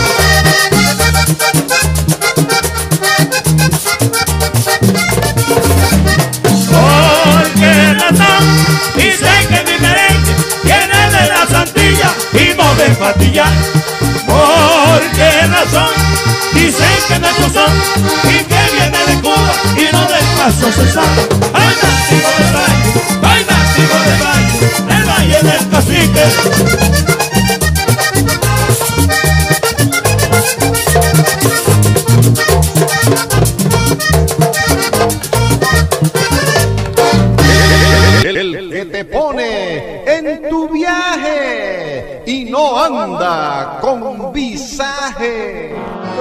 Speaker 6: ¿Por qué razón dicen que mi merengue viene de la Santilla y no de Patilla? ¿Por qué razón dicen que nuestro son y que viene de Cuba y no del Paso Cesar? Ay, nativo del valle, ay, nativo del valle del Cacique.
Speaker 2: El que te pone en tu viaje y no anda con visaje.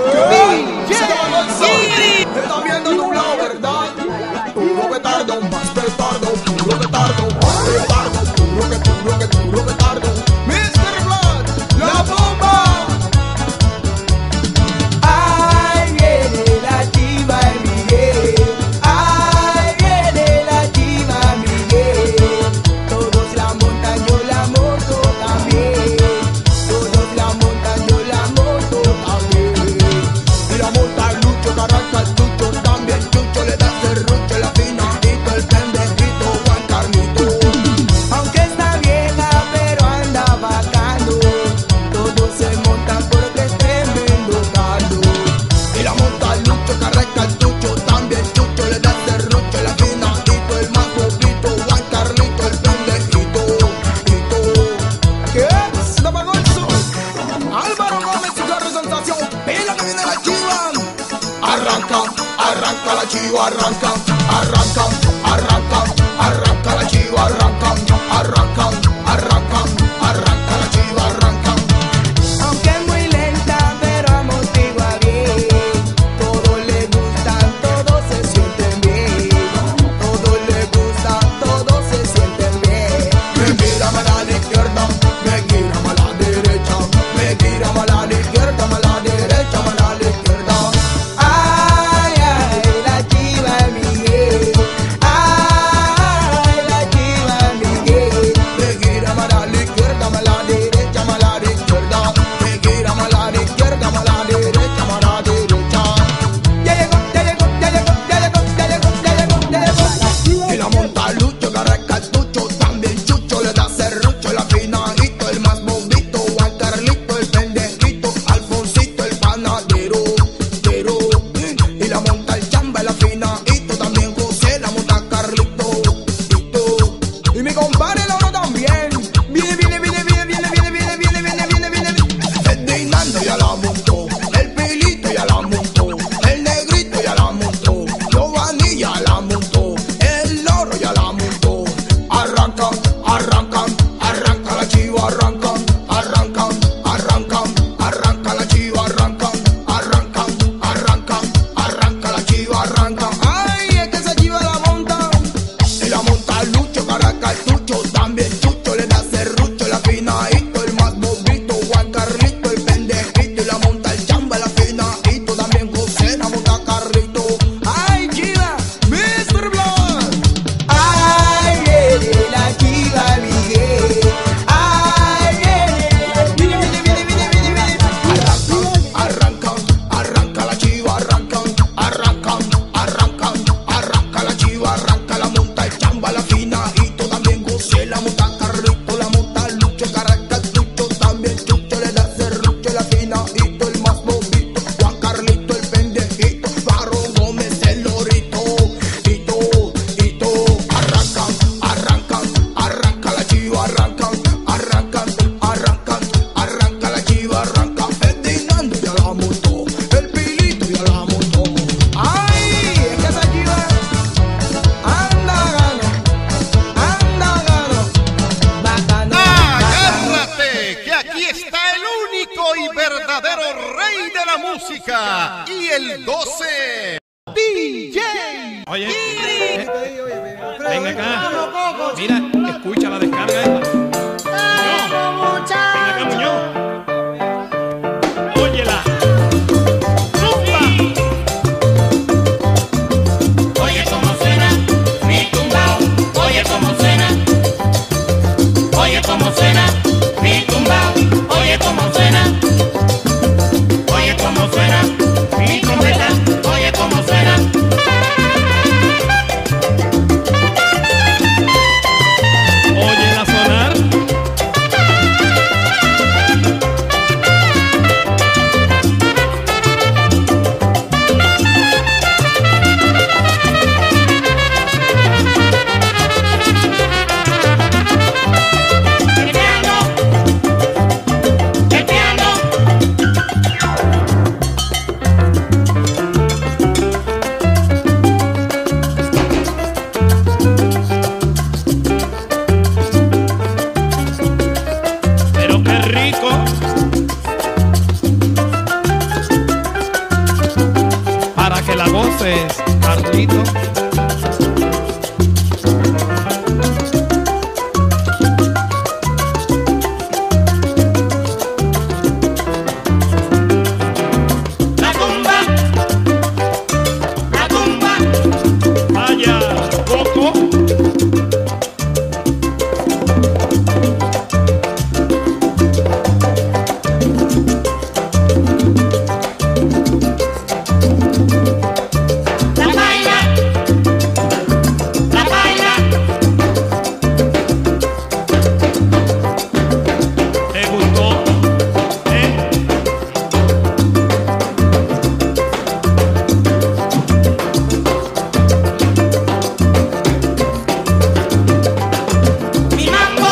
Speaker 2: DJ
Speaker 5: Está viendo nublado, ¿verdad? Turro que tardo, más que tardo, turro que tardo, más que tardo, turro que tardo. Mr. Blood, la bomba.
Speaker 4: Ahí viene la chiva Miguel, ahí viene la chiva Miguel. Todos la montan, yo la monto también. Todos la montan, yo la monto también.
Speaker 5: Y la monta Lucho, Carranca, Chucho, también Chucho le da serrucho, la finadito, el pendejito, Juan Carlito.
Speaker 4: Aunque está vieja, pero anda bacano. Todos se montan porque es tremendo caldo.
Speaker 5: Y la monta Lucho, Carranca, Chucho, también Chucho le da serrucho, la finadito, el más bonito, Juan Carlito, el pendejito.
Speaker 4: ¿Qué? ¿Se te apagó el sol?
Speaker 5: Álvaro Gómez y Carlos Sensación, pila que viene la chiva. Arranca, arranca la chiva, arranca, arranca, arranca, arranca la chiva, arranca, arranca, arranca, arranca la chiva, arranca.
Speaker 4: Aunque es muy lenta, pero amortigua bien. Todos le gustan, todos se sienten bien. Todos le gustan, todos se sienten bien.
Speaker 5: Me gira mal a la izquierda, me gira mal a la derecha, me gira mal a la izquierda, mal a la derecha, mal a la izquierda.
Speaker 4: Ay, ay, la chiva Miguel. Ay, la chiva Miguel.
Speaker 5: Me gira mal a la izquierda, mal a la derecha, mal a la izquierda. Me gira mal a la izquierda, mal a la derecha, mal a la derecha.
Speaker 4: Ya llegó, ya llegó, ya llegó, ya llegó, ya llegó, ya llegó, ya llegó.
Speaker 5: Y la monta Lucho, Carranca, Tucho, también Chucho le da serrucho, la finadito, el más bonito, Juan Carlito, el pendejito, Alfonsito, el panadero, pero. Y la monta el Chamba, la finadito, también José, la monta Carlito, Tito. Y mi compadre Lauro también. Viene, viene, viene, viene, viene, viene, viene, viene, viene, viene, viene. Ferdinando ya la montó, el Pilito ya la montó, el Negrito ya la montó, Giovanni ya la montó, el Loro ya la montó. Arrancan, arrancan, arranca la chiva, arrancan, arrancan, arrancan, arranca la chiva, arrancan, arrancan, arrancan, arranca la chiva, arrancan. Ay, es que esa chiva la monta. Y la monta Lucho, Carranca, Tucho, también Chucho le da serrucho, la finadito, el más bonito, Juan Carlito, el pendejito. Y la monta el Chamba, la finadito, también José, la monta Carlito. Ay, chiva, Mr. Blood.
Speaker 4: Ay, viene la chiva Miguel. Ay, viene, viene, viene, viene, viene, viene.
Speaker 5: Arrancan, arranca la chiva, arrancan, arrancan, arrancan, arranca la chiva, arranca la monta el Chamba, la finadito, también José, la monta Carlito, la monta Lucho, Carranca, Tucho, también Chucho le da serrucho, la finadito, el más bonito, Juan Carlito, el pendejito, Barro Gómez, el Lorito, Tito, arrancan, arrancan, arranca la chiva, arrancan, arrancan, arrancan, arranca la chiva, arranca. Ferdinando ya la montó, el Pilito ya la montó.
Speaker 4: Ay, es que esa chiva anda gano, bacano.
Speaker 2: Agárrate, que aquí está el único y verdadero rey de la música y el 12.
Speaker 1: Escucha la descarga esta. Muñoz. Ven acá, Muñoz. Óyela. ¡Tumba!
Speaker 6: Oye cómo suena mi tumbao, oye cómo suena. Oye cómo suena mi tumbao, oye cómo suena. Oye cómo suena mi trompeta, oye cómo suena.
Speaker 1: Óyela sonar.
Speaker 6: El piano.
Speaker 1: Pero qué rico. Para que la goces, Carlito.
Speaker 6: La tumba, la tumba.
Speaker 1: Vaya, Coco.
Speaker 6: La baila, la baila.
Speaker 1: ¿Te gustó?
Speaker 6: Mi mambo,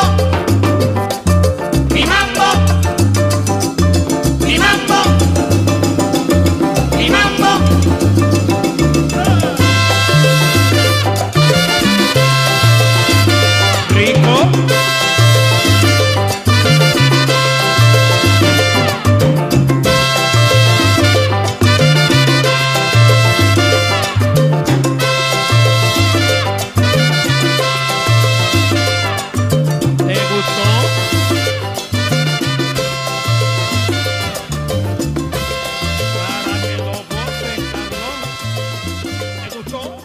Speaker 6: mi mambo, mi mambo, mi mambo.
Speaker 1: Rico. ¿Te gustó? Para que lo goces, Carlón. ¿Te gustó?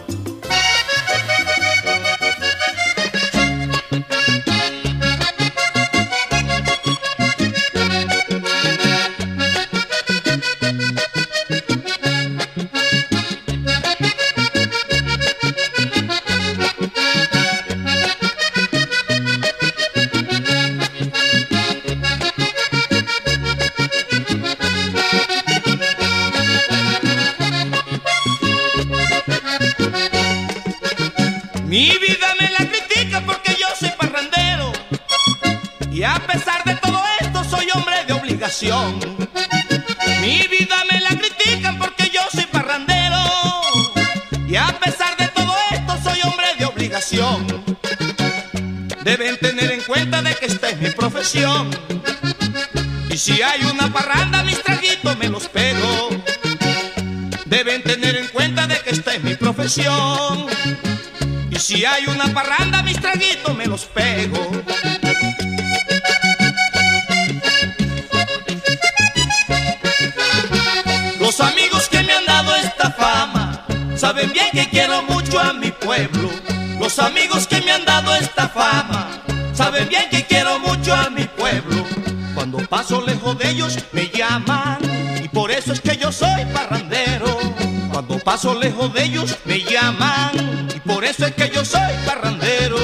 Speaker 3: Mi vida me la critica porque yo soy parrandero. Y a pesar de todo esto soy hombre de obligación. Mi vida me la critican porque yo soy parrandero. Y a pesar de todo esto soy hombre de obligación. Deben tener en cuenta de que esta es mi profesión. Y si hay una parranda mis traguitos me los pego. Deben tener en cuenta de que esta es mi profesión. Y si hay una parranda mis traguitos me los pego. Los amigos que me han dado esta fama saben bien que quiero mucho a mi pueblo. Los amigos que me han dado esta fama saben bien que quiero mucho a mi pueblo. Cuando paso lejos de ellos me llaman y por eso es que yo soy parrandero. Cuando paso lejos de ellos me llaman y por eso es que yo soy parrandero.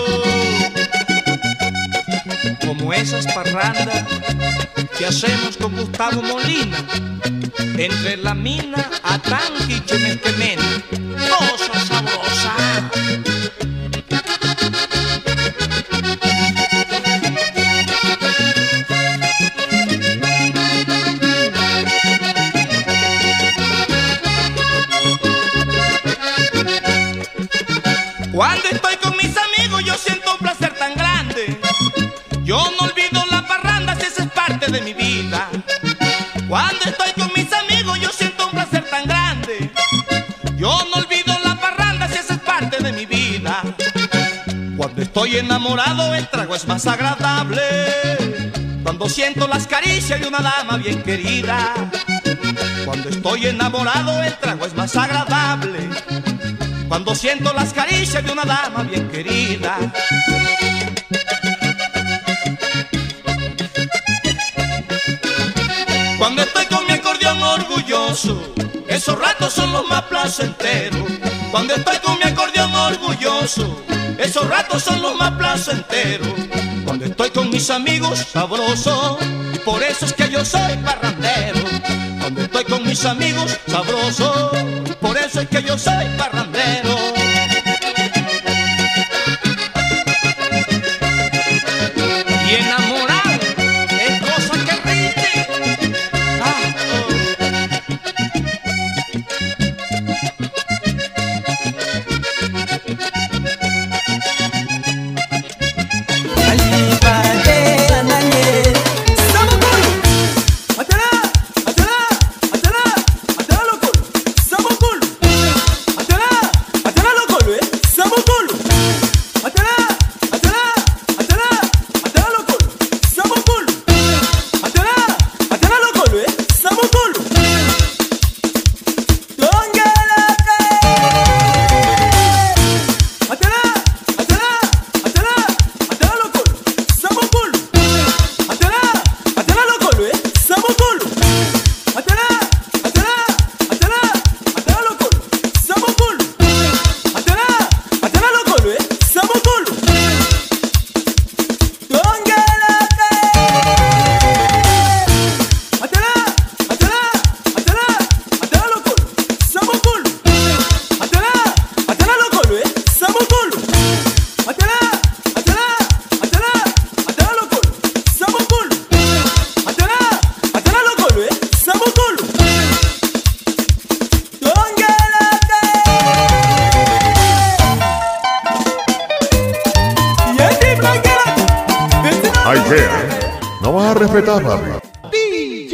Speaker 3: Como esas parrandas que hacemos con Gustavo Molina entre la mina Atanqui y Chementemena. Cosa sabrosa. Cuando estoy con mis amigos yo siento un placer tan grande. Yo no olvido la parranda si esa es parte de mi vida. Cuando estoy con mis amigos yo siento un placer tan grande. Yo no olvido la parranda si esa es parte de mi vida. Cuando estoy
Speaker 1: estoy enamorado el trago es más agradable. Cuando siento las caricias de una dama bien querida. Cuando estoy enamorado el trago es más agradable. Cuando siento las caricias de una dama bien querida. Cuando estoy con mi acordeón orgulloso, esos ratos son los más placenteros. Cuando estoy con mi acordeón orgulloso, esos ratos son los más placenteros. Cuando estoy con mis amigos sabrosos, y por eso es que yo soy parrandero. Cuando estoy con mis amigos sabrosos, y por eso es que yo soy parrandero. Y enamorado es cosa que rinde.
Speaker 2: Ay, no vas a respetar, papi.
Speaker 1: DJ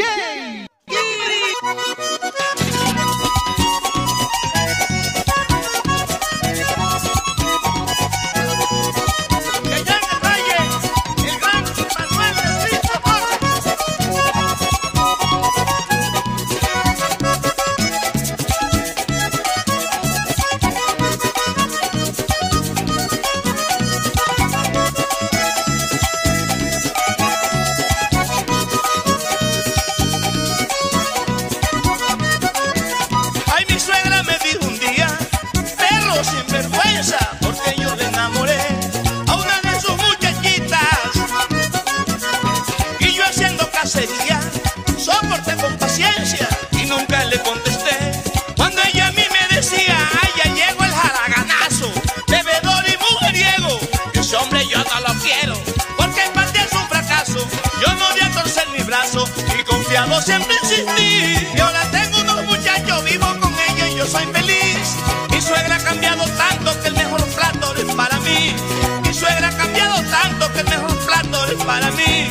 Speaker 6: soporté con paciencia y nunca le contesté. Cuando ella a mí me decía, ay, ya llegó el jaraganazo, bebedor y mujeriego, ese hombre yo no lo quiero, porque para ti es un fracaso. Yo no voy a torcer mi brazo y confiado siempre insistí. Y ahora tengo unos muchachos, vivo con ella y yo soy feliz. Mi suegra ha cambiado tanto que el mejor plato es para mí. Mi suegra ha cambiado tanto que el mejor plato es para mí.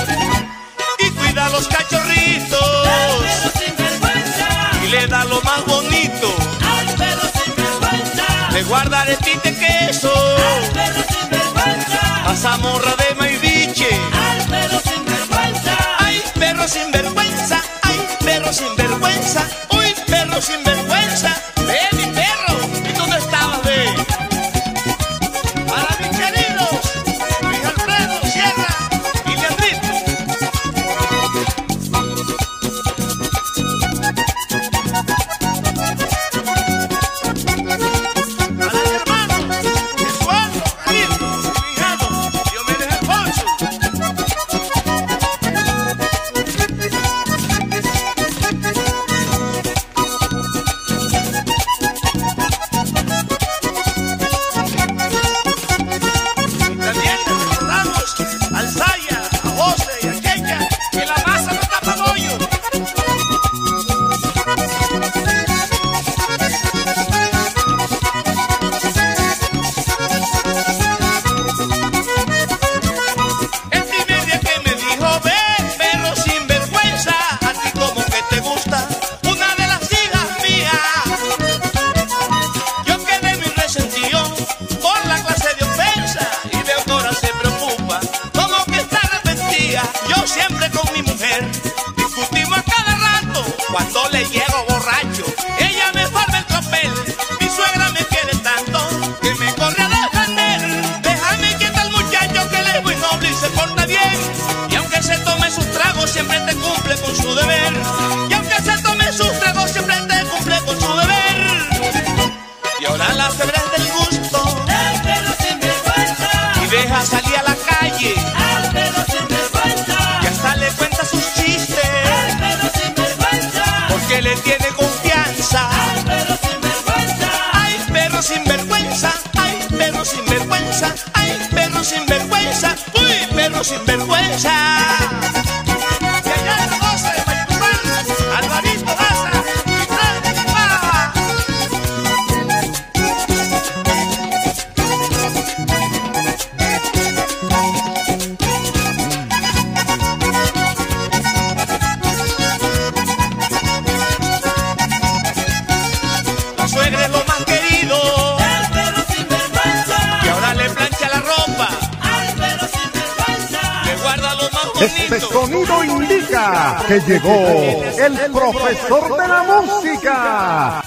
Speaker 6: A los cachorritos
Speaker 4: al perro sin vergüenza,
Speaker 6: y le da lo más bonito
Speaker 4: al perro sin vergüenza,
Speaker 6: le guarda arepita de queso
Speaker 4: al perro sin vergüenza,
Speaker 6: mazamorra de maiviche,
Speaker 4: al perro sin vergüenza,
Speaker 6: ay perro sin vergüenza, ay perro sin vergüenza, uy perro sin vergüenza, ve mi perro, ¿y dónde estabas, ve? Para mis queridos Luis Alfredo Sierra y Leandrito. Para mi hermano, Eduardo, Galindo, mi hijado, Dios me deja
Speaker 3: sinvergüenza. Y allá en la 12 de Mayucumán, Alvarito Daza y Freddy Pava. La suegra es lo más querido,
Speaker 8: El perro sinvergüenza,
Speaker 3: y ahora le plancha la ropa,
Speaker 8: al perro sinvergüenza.
Speaker 3: le guarda lo más
Speaker 2: Este
Speaker 3: bonito.
Speaker 2: sonido indica que llegó el profesor de la música.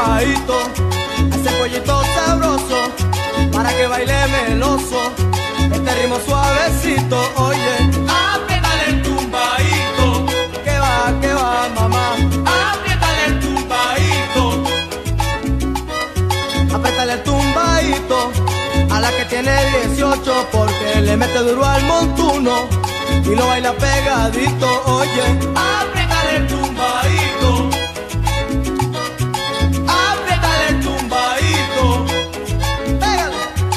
Speaker 9: tumbadito, a ese pollito sabroso, para que baile meloso, este ritmo suavecito, oye.
Speaker 6: Apriétale el tumbadito,
Speaker 9: Que va, mamá.
Speaker 6: apriétale el tumbadito.
Speaker 9: Apriétale el tumbadito a la que tiene 18, porque le mete duro al montuno y lo baila pegadito, oye.
Speaker 6: Apriétale el tumbadito, apriétale el tumbadito.
Speaker 9: Pégale.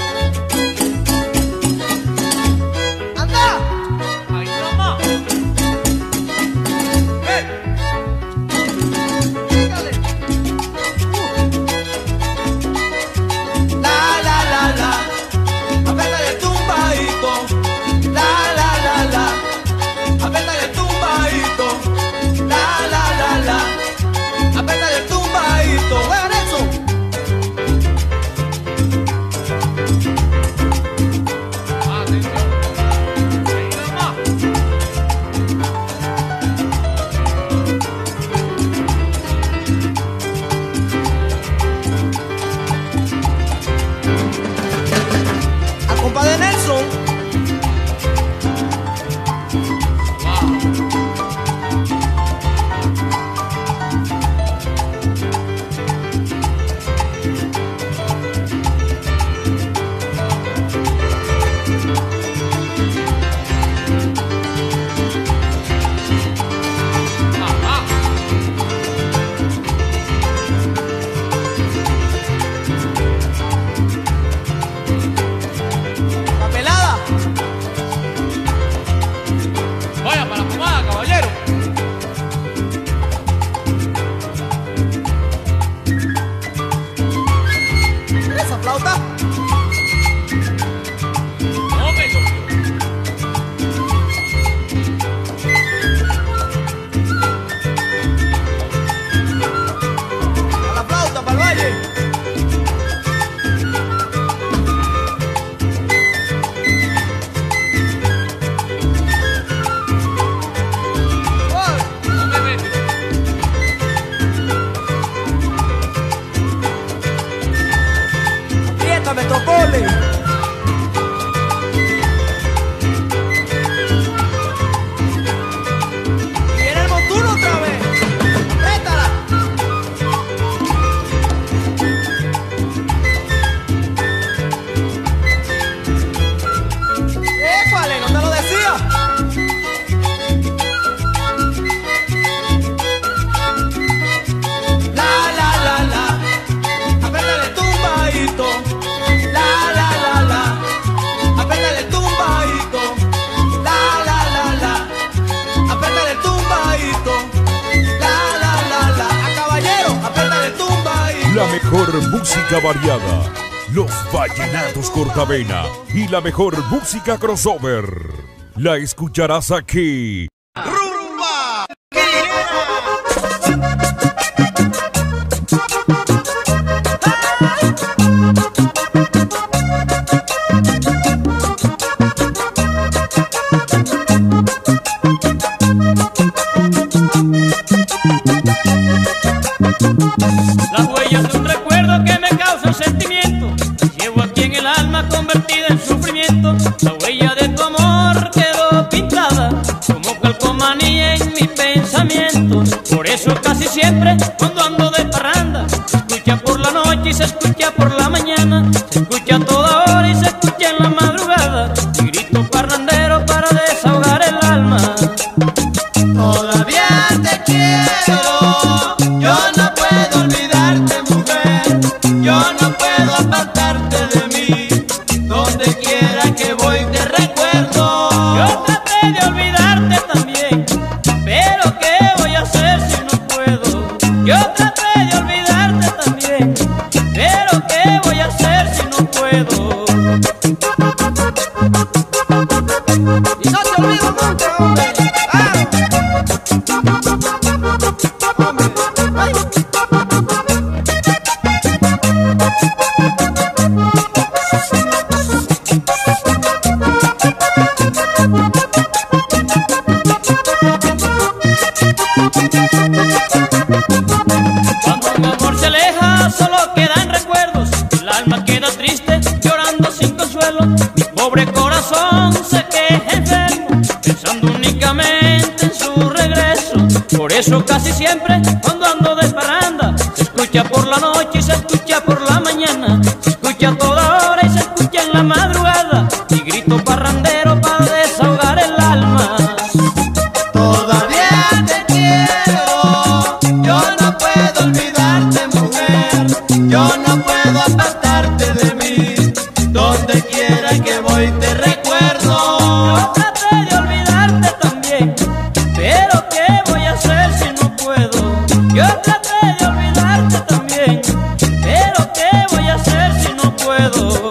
Speaker 9: Anda.
Speaker 6: Ahí nomás.
Speaker 9: Pégale. La la la la. Apriétale el tumbadito. La la la la. Apriétale el tumbadito. La la la la. Apriétale el tumbadito. Juegan eso.
Speaker 6: Atención. Ahí nomás.
Speaker 9: A compa de Nelson. La pelada.
Speaker 6: Vaya para la pomada, caballero.
Speaker 9: Esa flauta.
Speaker 6: No me toque.
Speaker 9: A la flauta para el valle.
Speaker 6: No me meto.
Speaker 9: Fiesta Metropole. Y viene el montuno otra vez. Préstala. ¡Épale! ¿No te lo decía? La la la la. Apriétale tumbadito. La la la la. Apriétale tumbadito. La la la la. Apriétale tumbadito. La la la la. A caballero, apriétale tumbadito.
Speaker 10: La mejor música variada, los vallenatos cortavena y la mejor música crossover. La escucharás aquí.
Speaker 2: ¡Rumba!
Speaker 11: Las huellas de un recuerdo que me causa un sentimiento, llevo aquí en el alma convertida en sufrimiento. La huella de tu amor quedó pintada como calcomanía en mis pensamientos. Por eso casi siempre cuando ando de parranda, se escucha por la noche y se escucha por la mañana, se escucha a toda hora y se escucha en la madrugada, mi grito parrandero para desahogar el alma.
Speaker 9: Todavía te quiero, yo no puedo olvidarte, mujer, yo no puedo apartarte de mí, donde quiera que voy te recuerdo.
Speaker 11: Yo traté de olvidarte también, pero ¿qué voy a hacer si no puedo? Yo traté de olvidarte también, pero ¿qué voy a hacer si no puedo? eso casi siempre cuando ando de parranda se escucha por la noche y se escucha por la mañana, se escucha a toda hora y se escucha en la madrugada, y grito parrandero para desahogar el alma.
Speaker 9: Todavía te quiero, yo no puedo olvidarte, mujer, yo no puedo apartarte de mí, donde quiera que voy te recuerdo.
Speaker 11: Yo traté de olvidarte también, pero ¿qué voy a hacer si no puedo? Yo traté de olvidarte también, pero ¿qué voy a hacer si no puedo?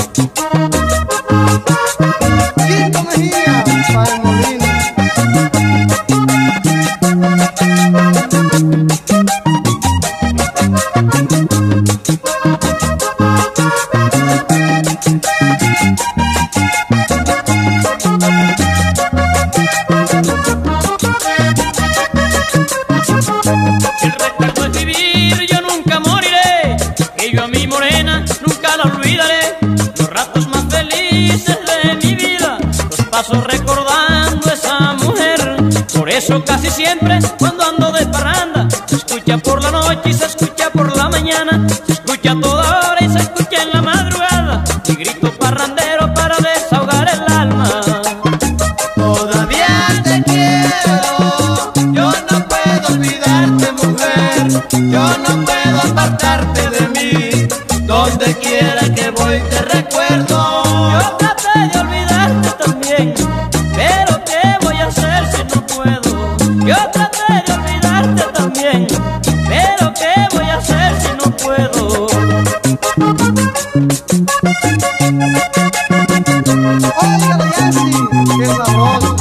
Speaker 9: Quito Mejía, para el Molino.
Speaker 11: El recuerdo es vivir, yo nunca moriré, que yo a mi morena nunca la olvidaré. Los ratos más felices de mi vida los paso recordando a esa mujer. Por eso casi siempre cuando ando de parranda se escucha por la noche y se escucha por la mañana, se escucha a toda hora y se escucha en la madrugada, y grito parrandero para desahogar el alma.
Speaker 9: Todavía te quiero, yo no puedo olvidarte, mujer, yo no puedo apartarte de mí, donde quiera que voy te recuerdo.
Speaker 11: Yo traté de olvidarte también, pero ¿qué voy a hacer si no puedo? Yo traté de olvidarte también, pero ¿qué voy a hacer si no puedo?
Speaker 9: Óigale, Jessy, qué sabroso.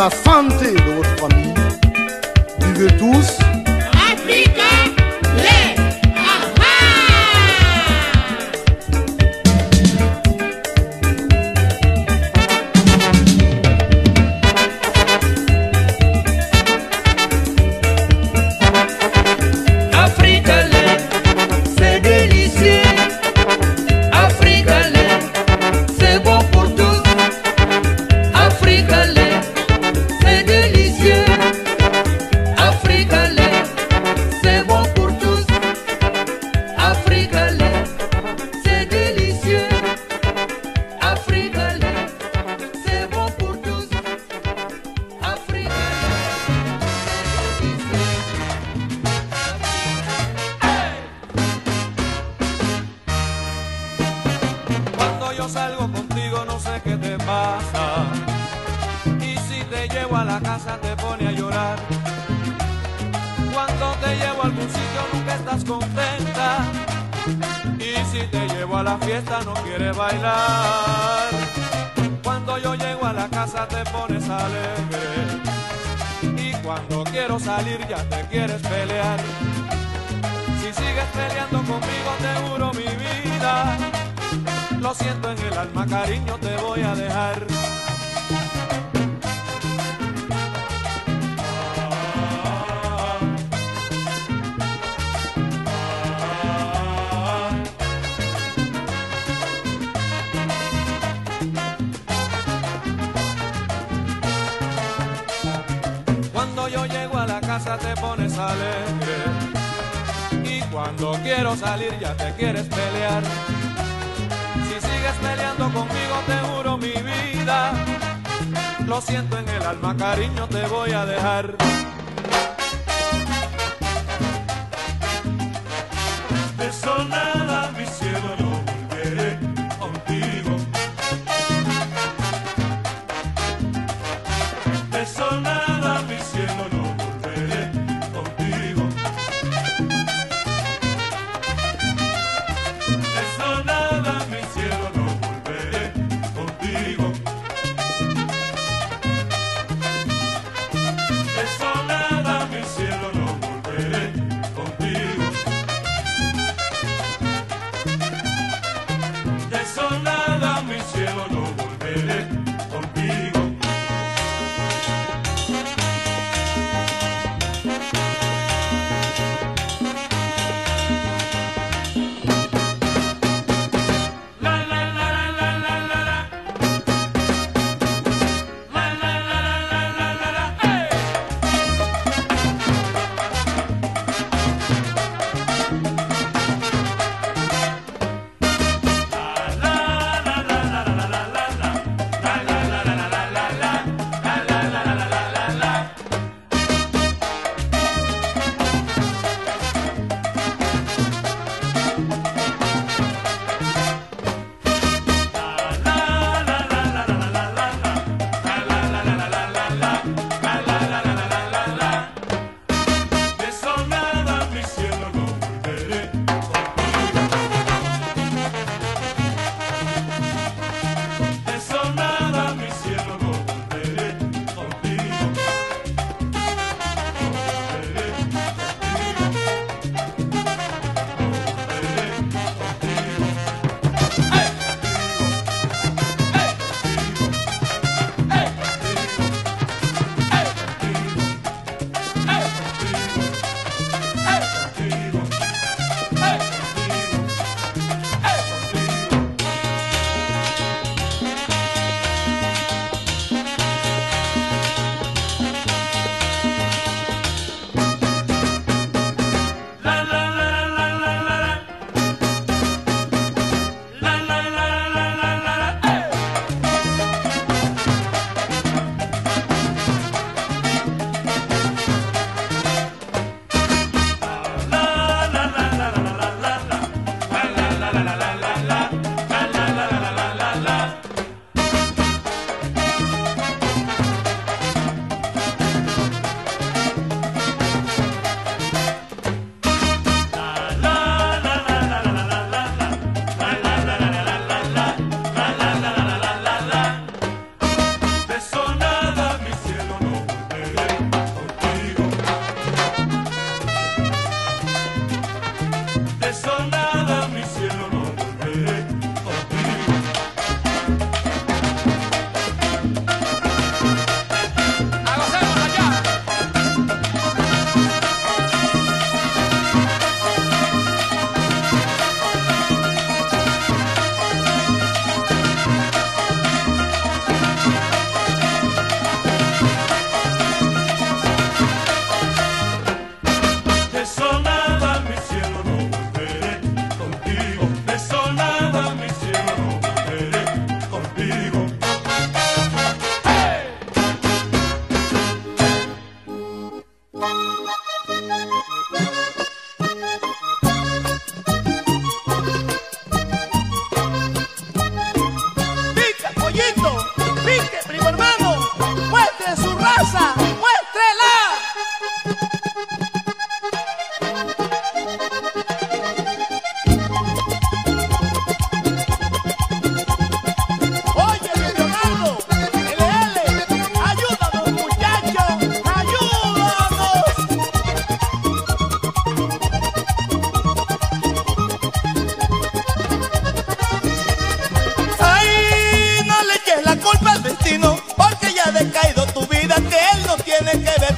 Speaker 12: la santé de votre famille. Buvez tous.
Speaker 13: Africa, lait.
Speaker 9: Africa lait, c'est délicieux. Africa lait, c'est bon pour tous. Africa lait, c'est délicieux. Africa lait, c'est bon pour tous. Africa lait, c'est délicieux. Africa lait, c'est bon pour tous. Africa
Speaker 1: Cuando yo salgo contigo no sé qué te pasa. Y si te llevo a la casa te pone a llorar. Cuando te llevo a algún sitio nunca estás contenta. Y si te llevo a la fiesta no quieres bailar. Cuando yo llego a la casa te pones alegre. Y cuando quiero salir ya te quieres pelear. Si sigues peleando conmigo te juro mi vida. Lo siento en el alma, cariño, te voy a dejar. Cuando yo llego a la casa te pones alegre. Y cuando quiero salir ya te quieres pelear. Si sigues peleando conmigo te juro mi vida. Lo siento en el alma, cariño, te voy a dejar.
Speaker 6: De eso nada, mi cielo, no volveré contigo. De eso nada, mi cielo, no volveré contigo. De eso nada, mi cielo, no volveré contigo. De eso nada.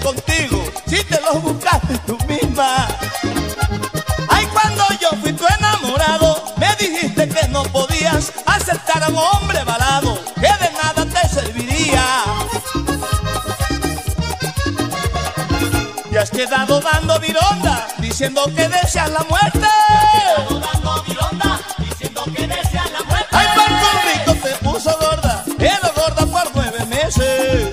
Speaker 3: contigo si te los buscaste tú misma. Ay, cuando yo fui tu enamorado, me dijiste que no podías aceptar a un hombre balado, que de nada te serviría. Y has quedado dando vironda, diciendo que deseas la muerte. Ay, Puerto Rico te puso gorda, pero gorda por 9 meses.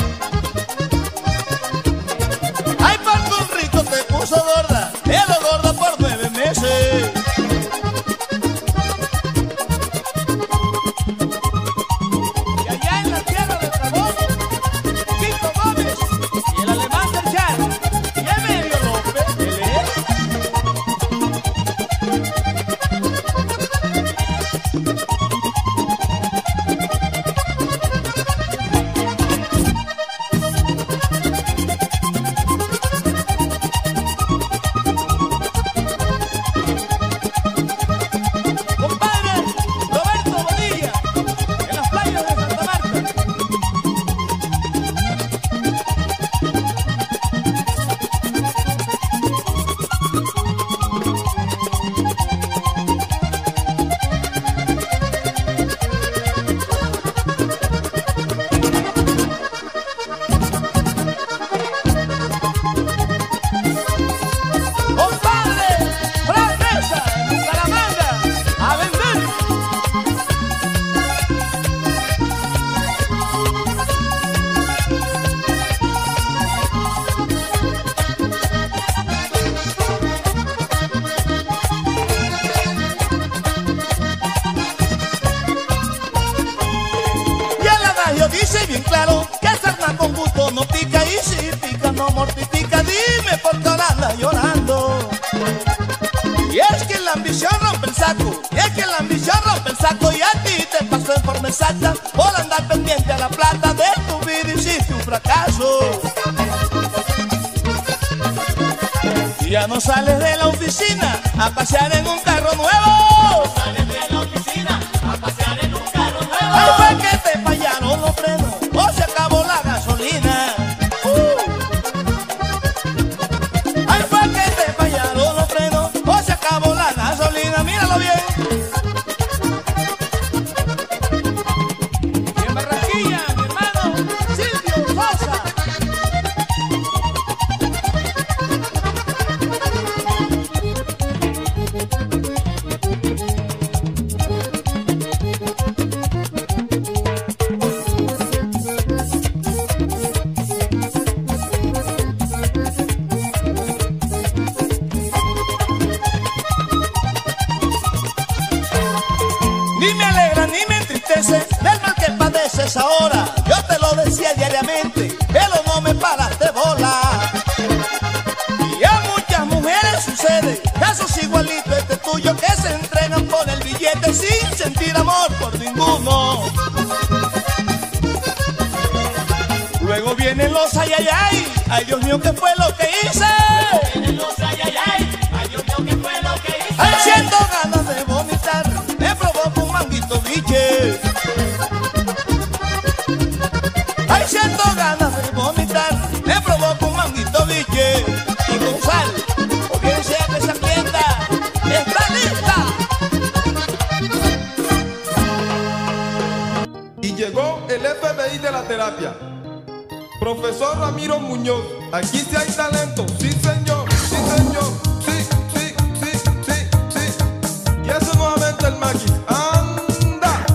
Speaker 3: Ay, Puerto Rico te puso gorda, pero gorda por 9 meses. Y allá en la tierra del trabajo, Kiko Gómez y el alemán del Chan y Emilio López, compadre Roberto Bonilla, en las playas de Santa Marta. Compadre Fran Mesa, en Bucaramanga, a vender. Y el adagio dice bien claro que sarna con gusto no pica, y si pica no mortifica. Dime por qué ahora andas llorando. Y es que la ambición rompe el saco, y es que la ambición rompe el saco, y a ti te pasó en forma exacta por andar pendiente a la plata de tu vida, hiciste un fracaso. Y ya no sales de la oficina a pasear en un carro nuevo. Sales de la oficina a pasear en un carro nuevo. Ay, fue que te fallaron los frenos o se acabó la gasolina. Ay, fue que te fallaron los frenos o se acabó la gasolina. Míralo bien. Y en Barranquilla, mi hermano Silvio Sosa. Ni me alegra ni me entristece del mal que padeces ahora. Yo te lo decía diariamente, pero no me paraste bola. Y a muchas mujeres sucede casos igualitos este tuyo, que se entregan por el billete sin sentir amor por ninguno. Luego vienen los ay, ay, ay, ay Dios mío, ¿qué fue lo que hice? Vienen los ay, ay, ay, ay Dios mío, ¿qué fue lo que hice? Ay, siento ganas de vomitar, me provoca un manguito biche. Ay, siento ganas de vomitar, me provoca un manguito biche. Y Gonzalo, o bien sea que esa clienta está lista.
Speaker 14: Y llegó el FBI de la terapia. Profesor Ramiro Muñoz, aquí sí hay talento, sí señor, sí señor, sí, sí, sí, sí, sí. Y eso nuevamente el maquis, anda.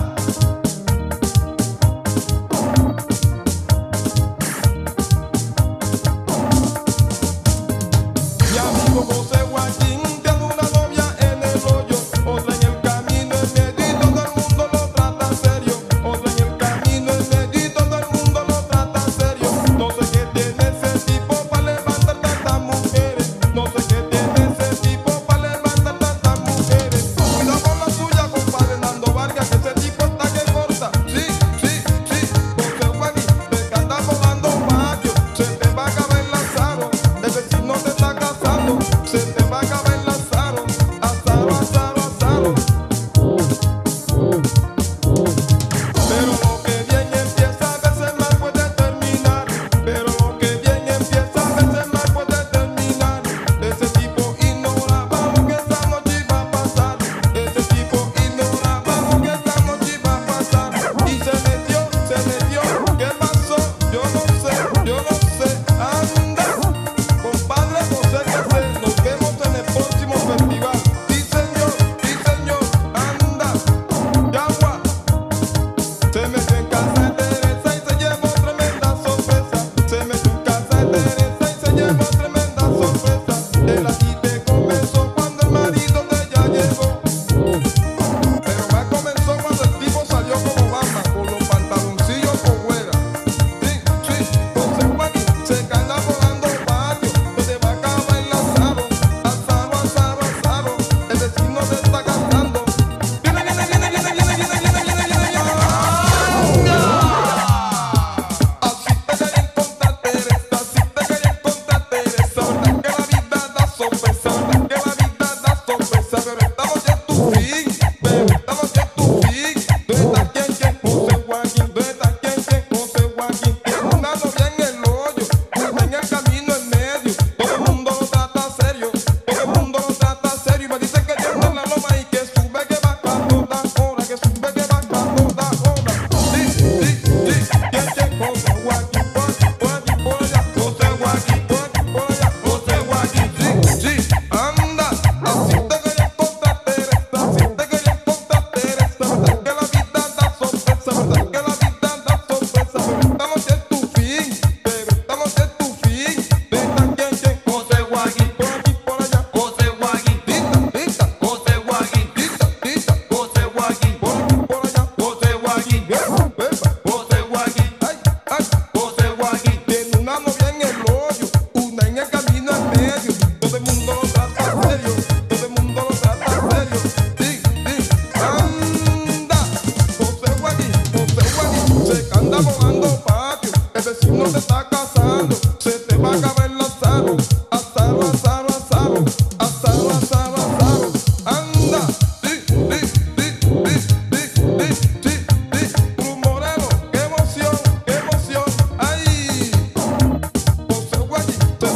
Speaker 14: Mi amigo José Joaquín tiene una novia en el hoyo, otra en el camino, en medito, todo el mundo lo trata serio. Otra en el camino, en medito, todo el mundo lo trata serio. No sé qué tiene ese tipo para levantar tantas mujeres. No sé qué tiene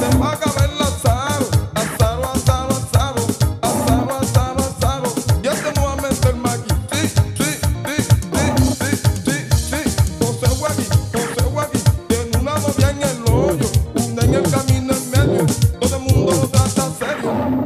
Speaker 14: se va a acabar el azaro, azaro, azaro, azaro, azaro, azaro, azaro. Ya te voy a meter maqui. Sí, sí, sí, sí, sí, sí, sí. José Guagui, tiene una novia en el hoyo, una en el camino en medio. Todo el mundo lo trata serio.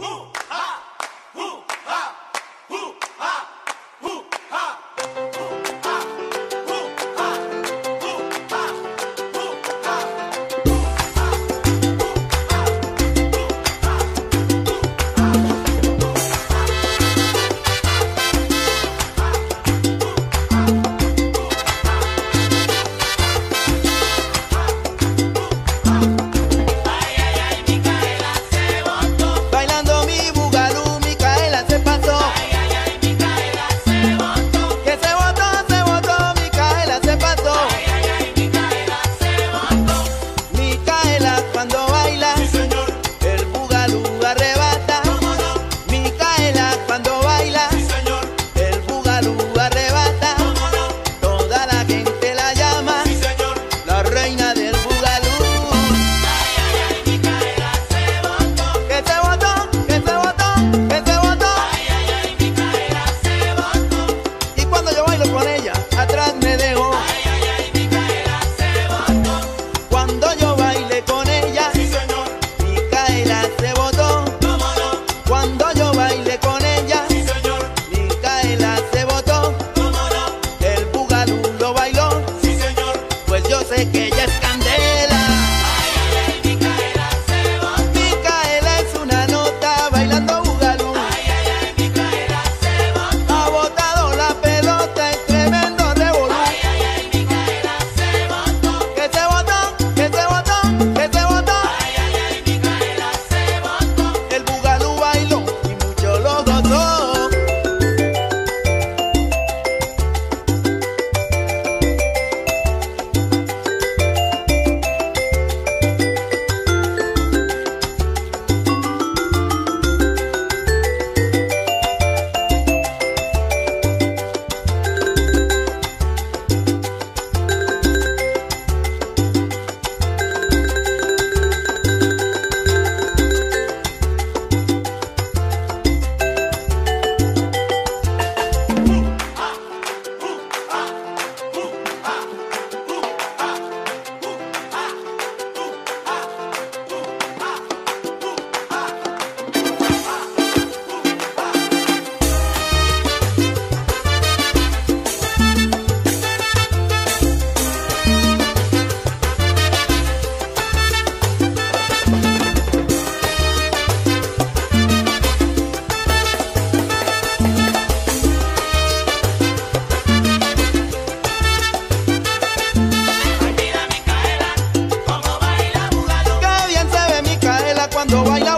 Speaker 9: Bailando mi bugalú, Micaela se pasó. Que se botó, Micaela se pasó. Micaela cuando baila, el bugalú arrebata. Micaela cuando baila, el bugalú arrebata. Toda la gente la llama la reina del bugalú. Que se botó, que se botó, que se botó. Y cuando yo bailo con ella, atrás me dejo. Cuando yo baile con ella, Micaela se botó. Cuando yo baile con ella, Micaela se botó. El bugalú lo bailó, pues yo sé que ella es candela. Micaela es una nota bailando bugalú. Ha botado la pelota en tremendo revolú. Que se botó, que se botó, que se botó. El bugalú bailó y mucho lo gozó. Qué bien se ve Micaela cuando baila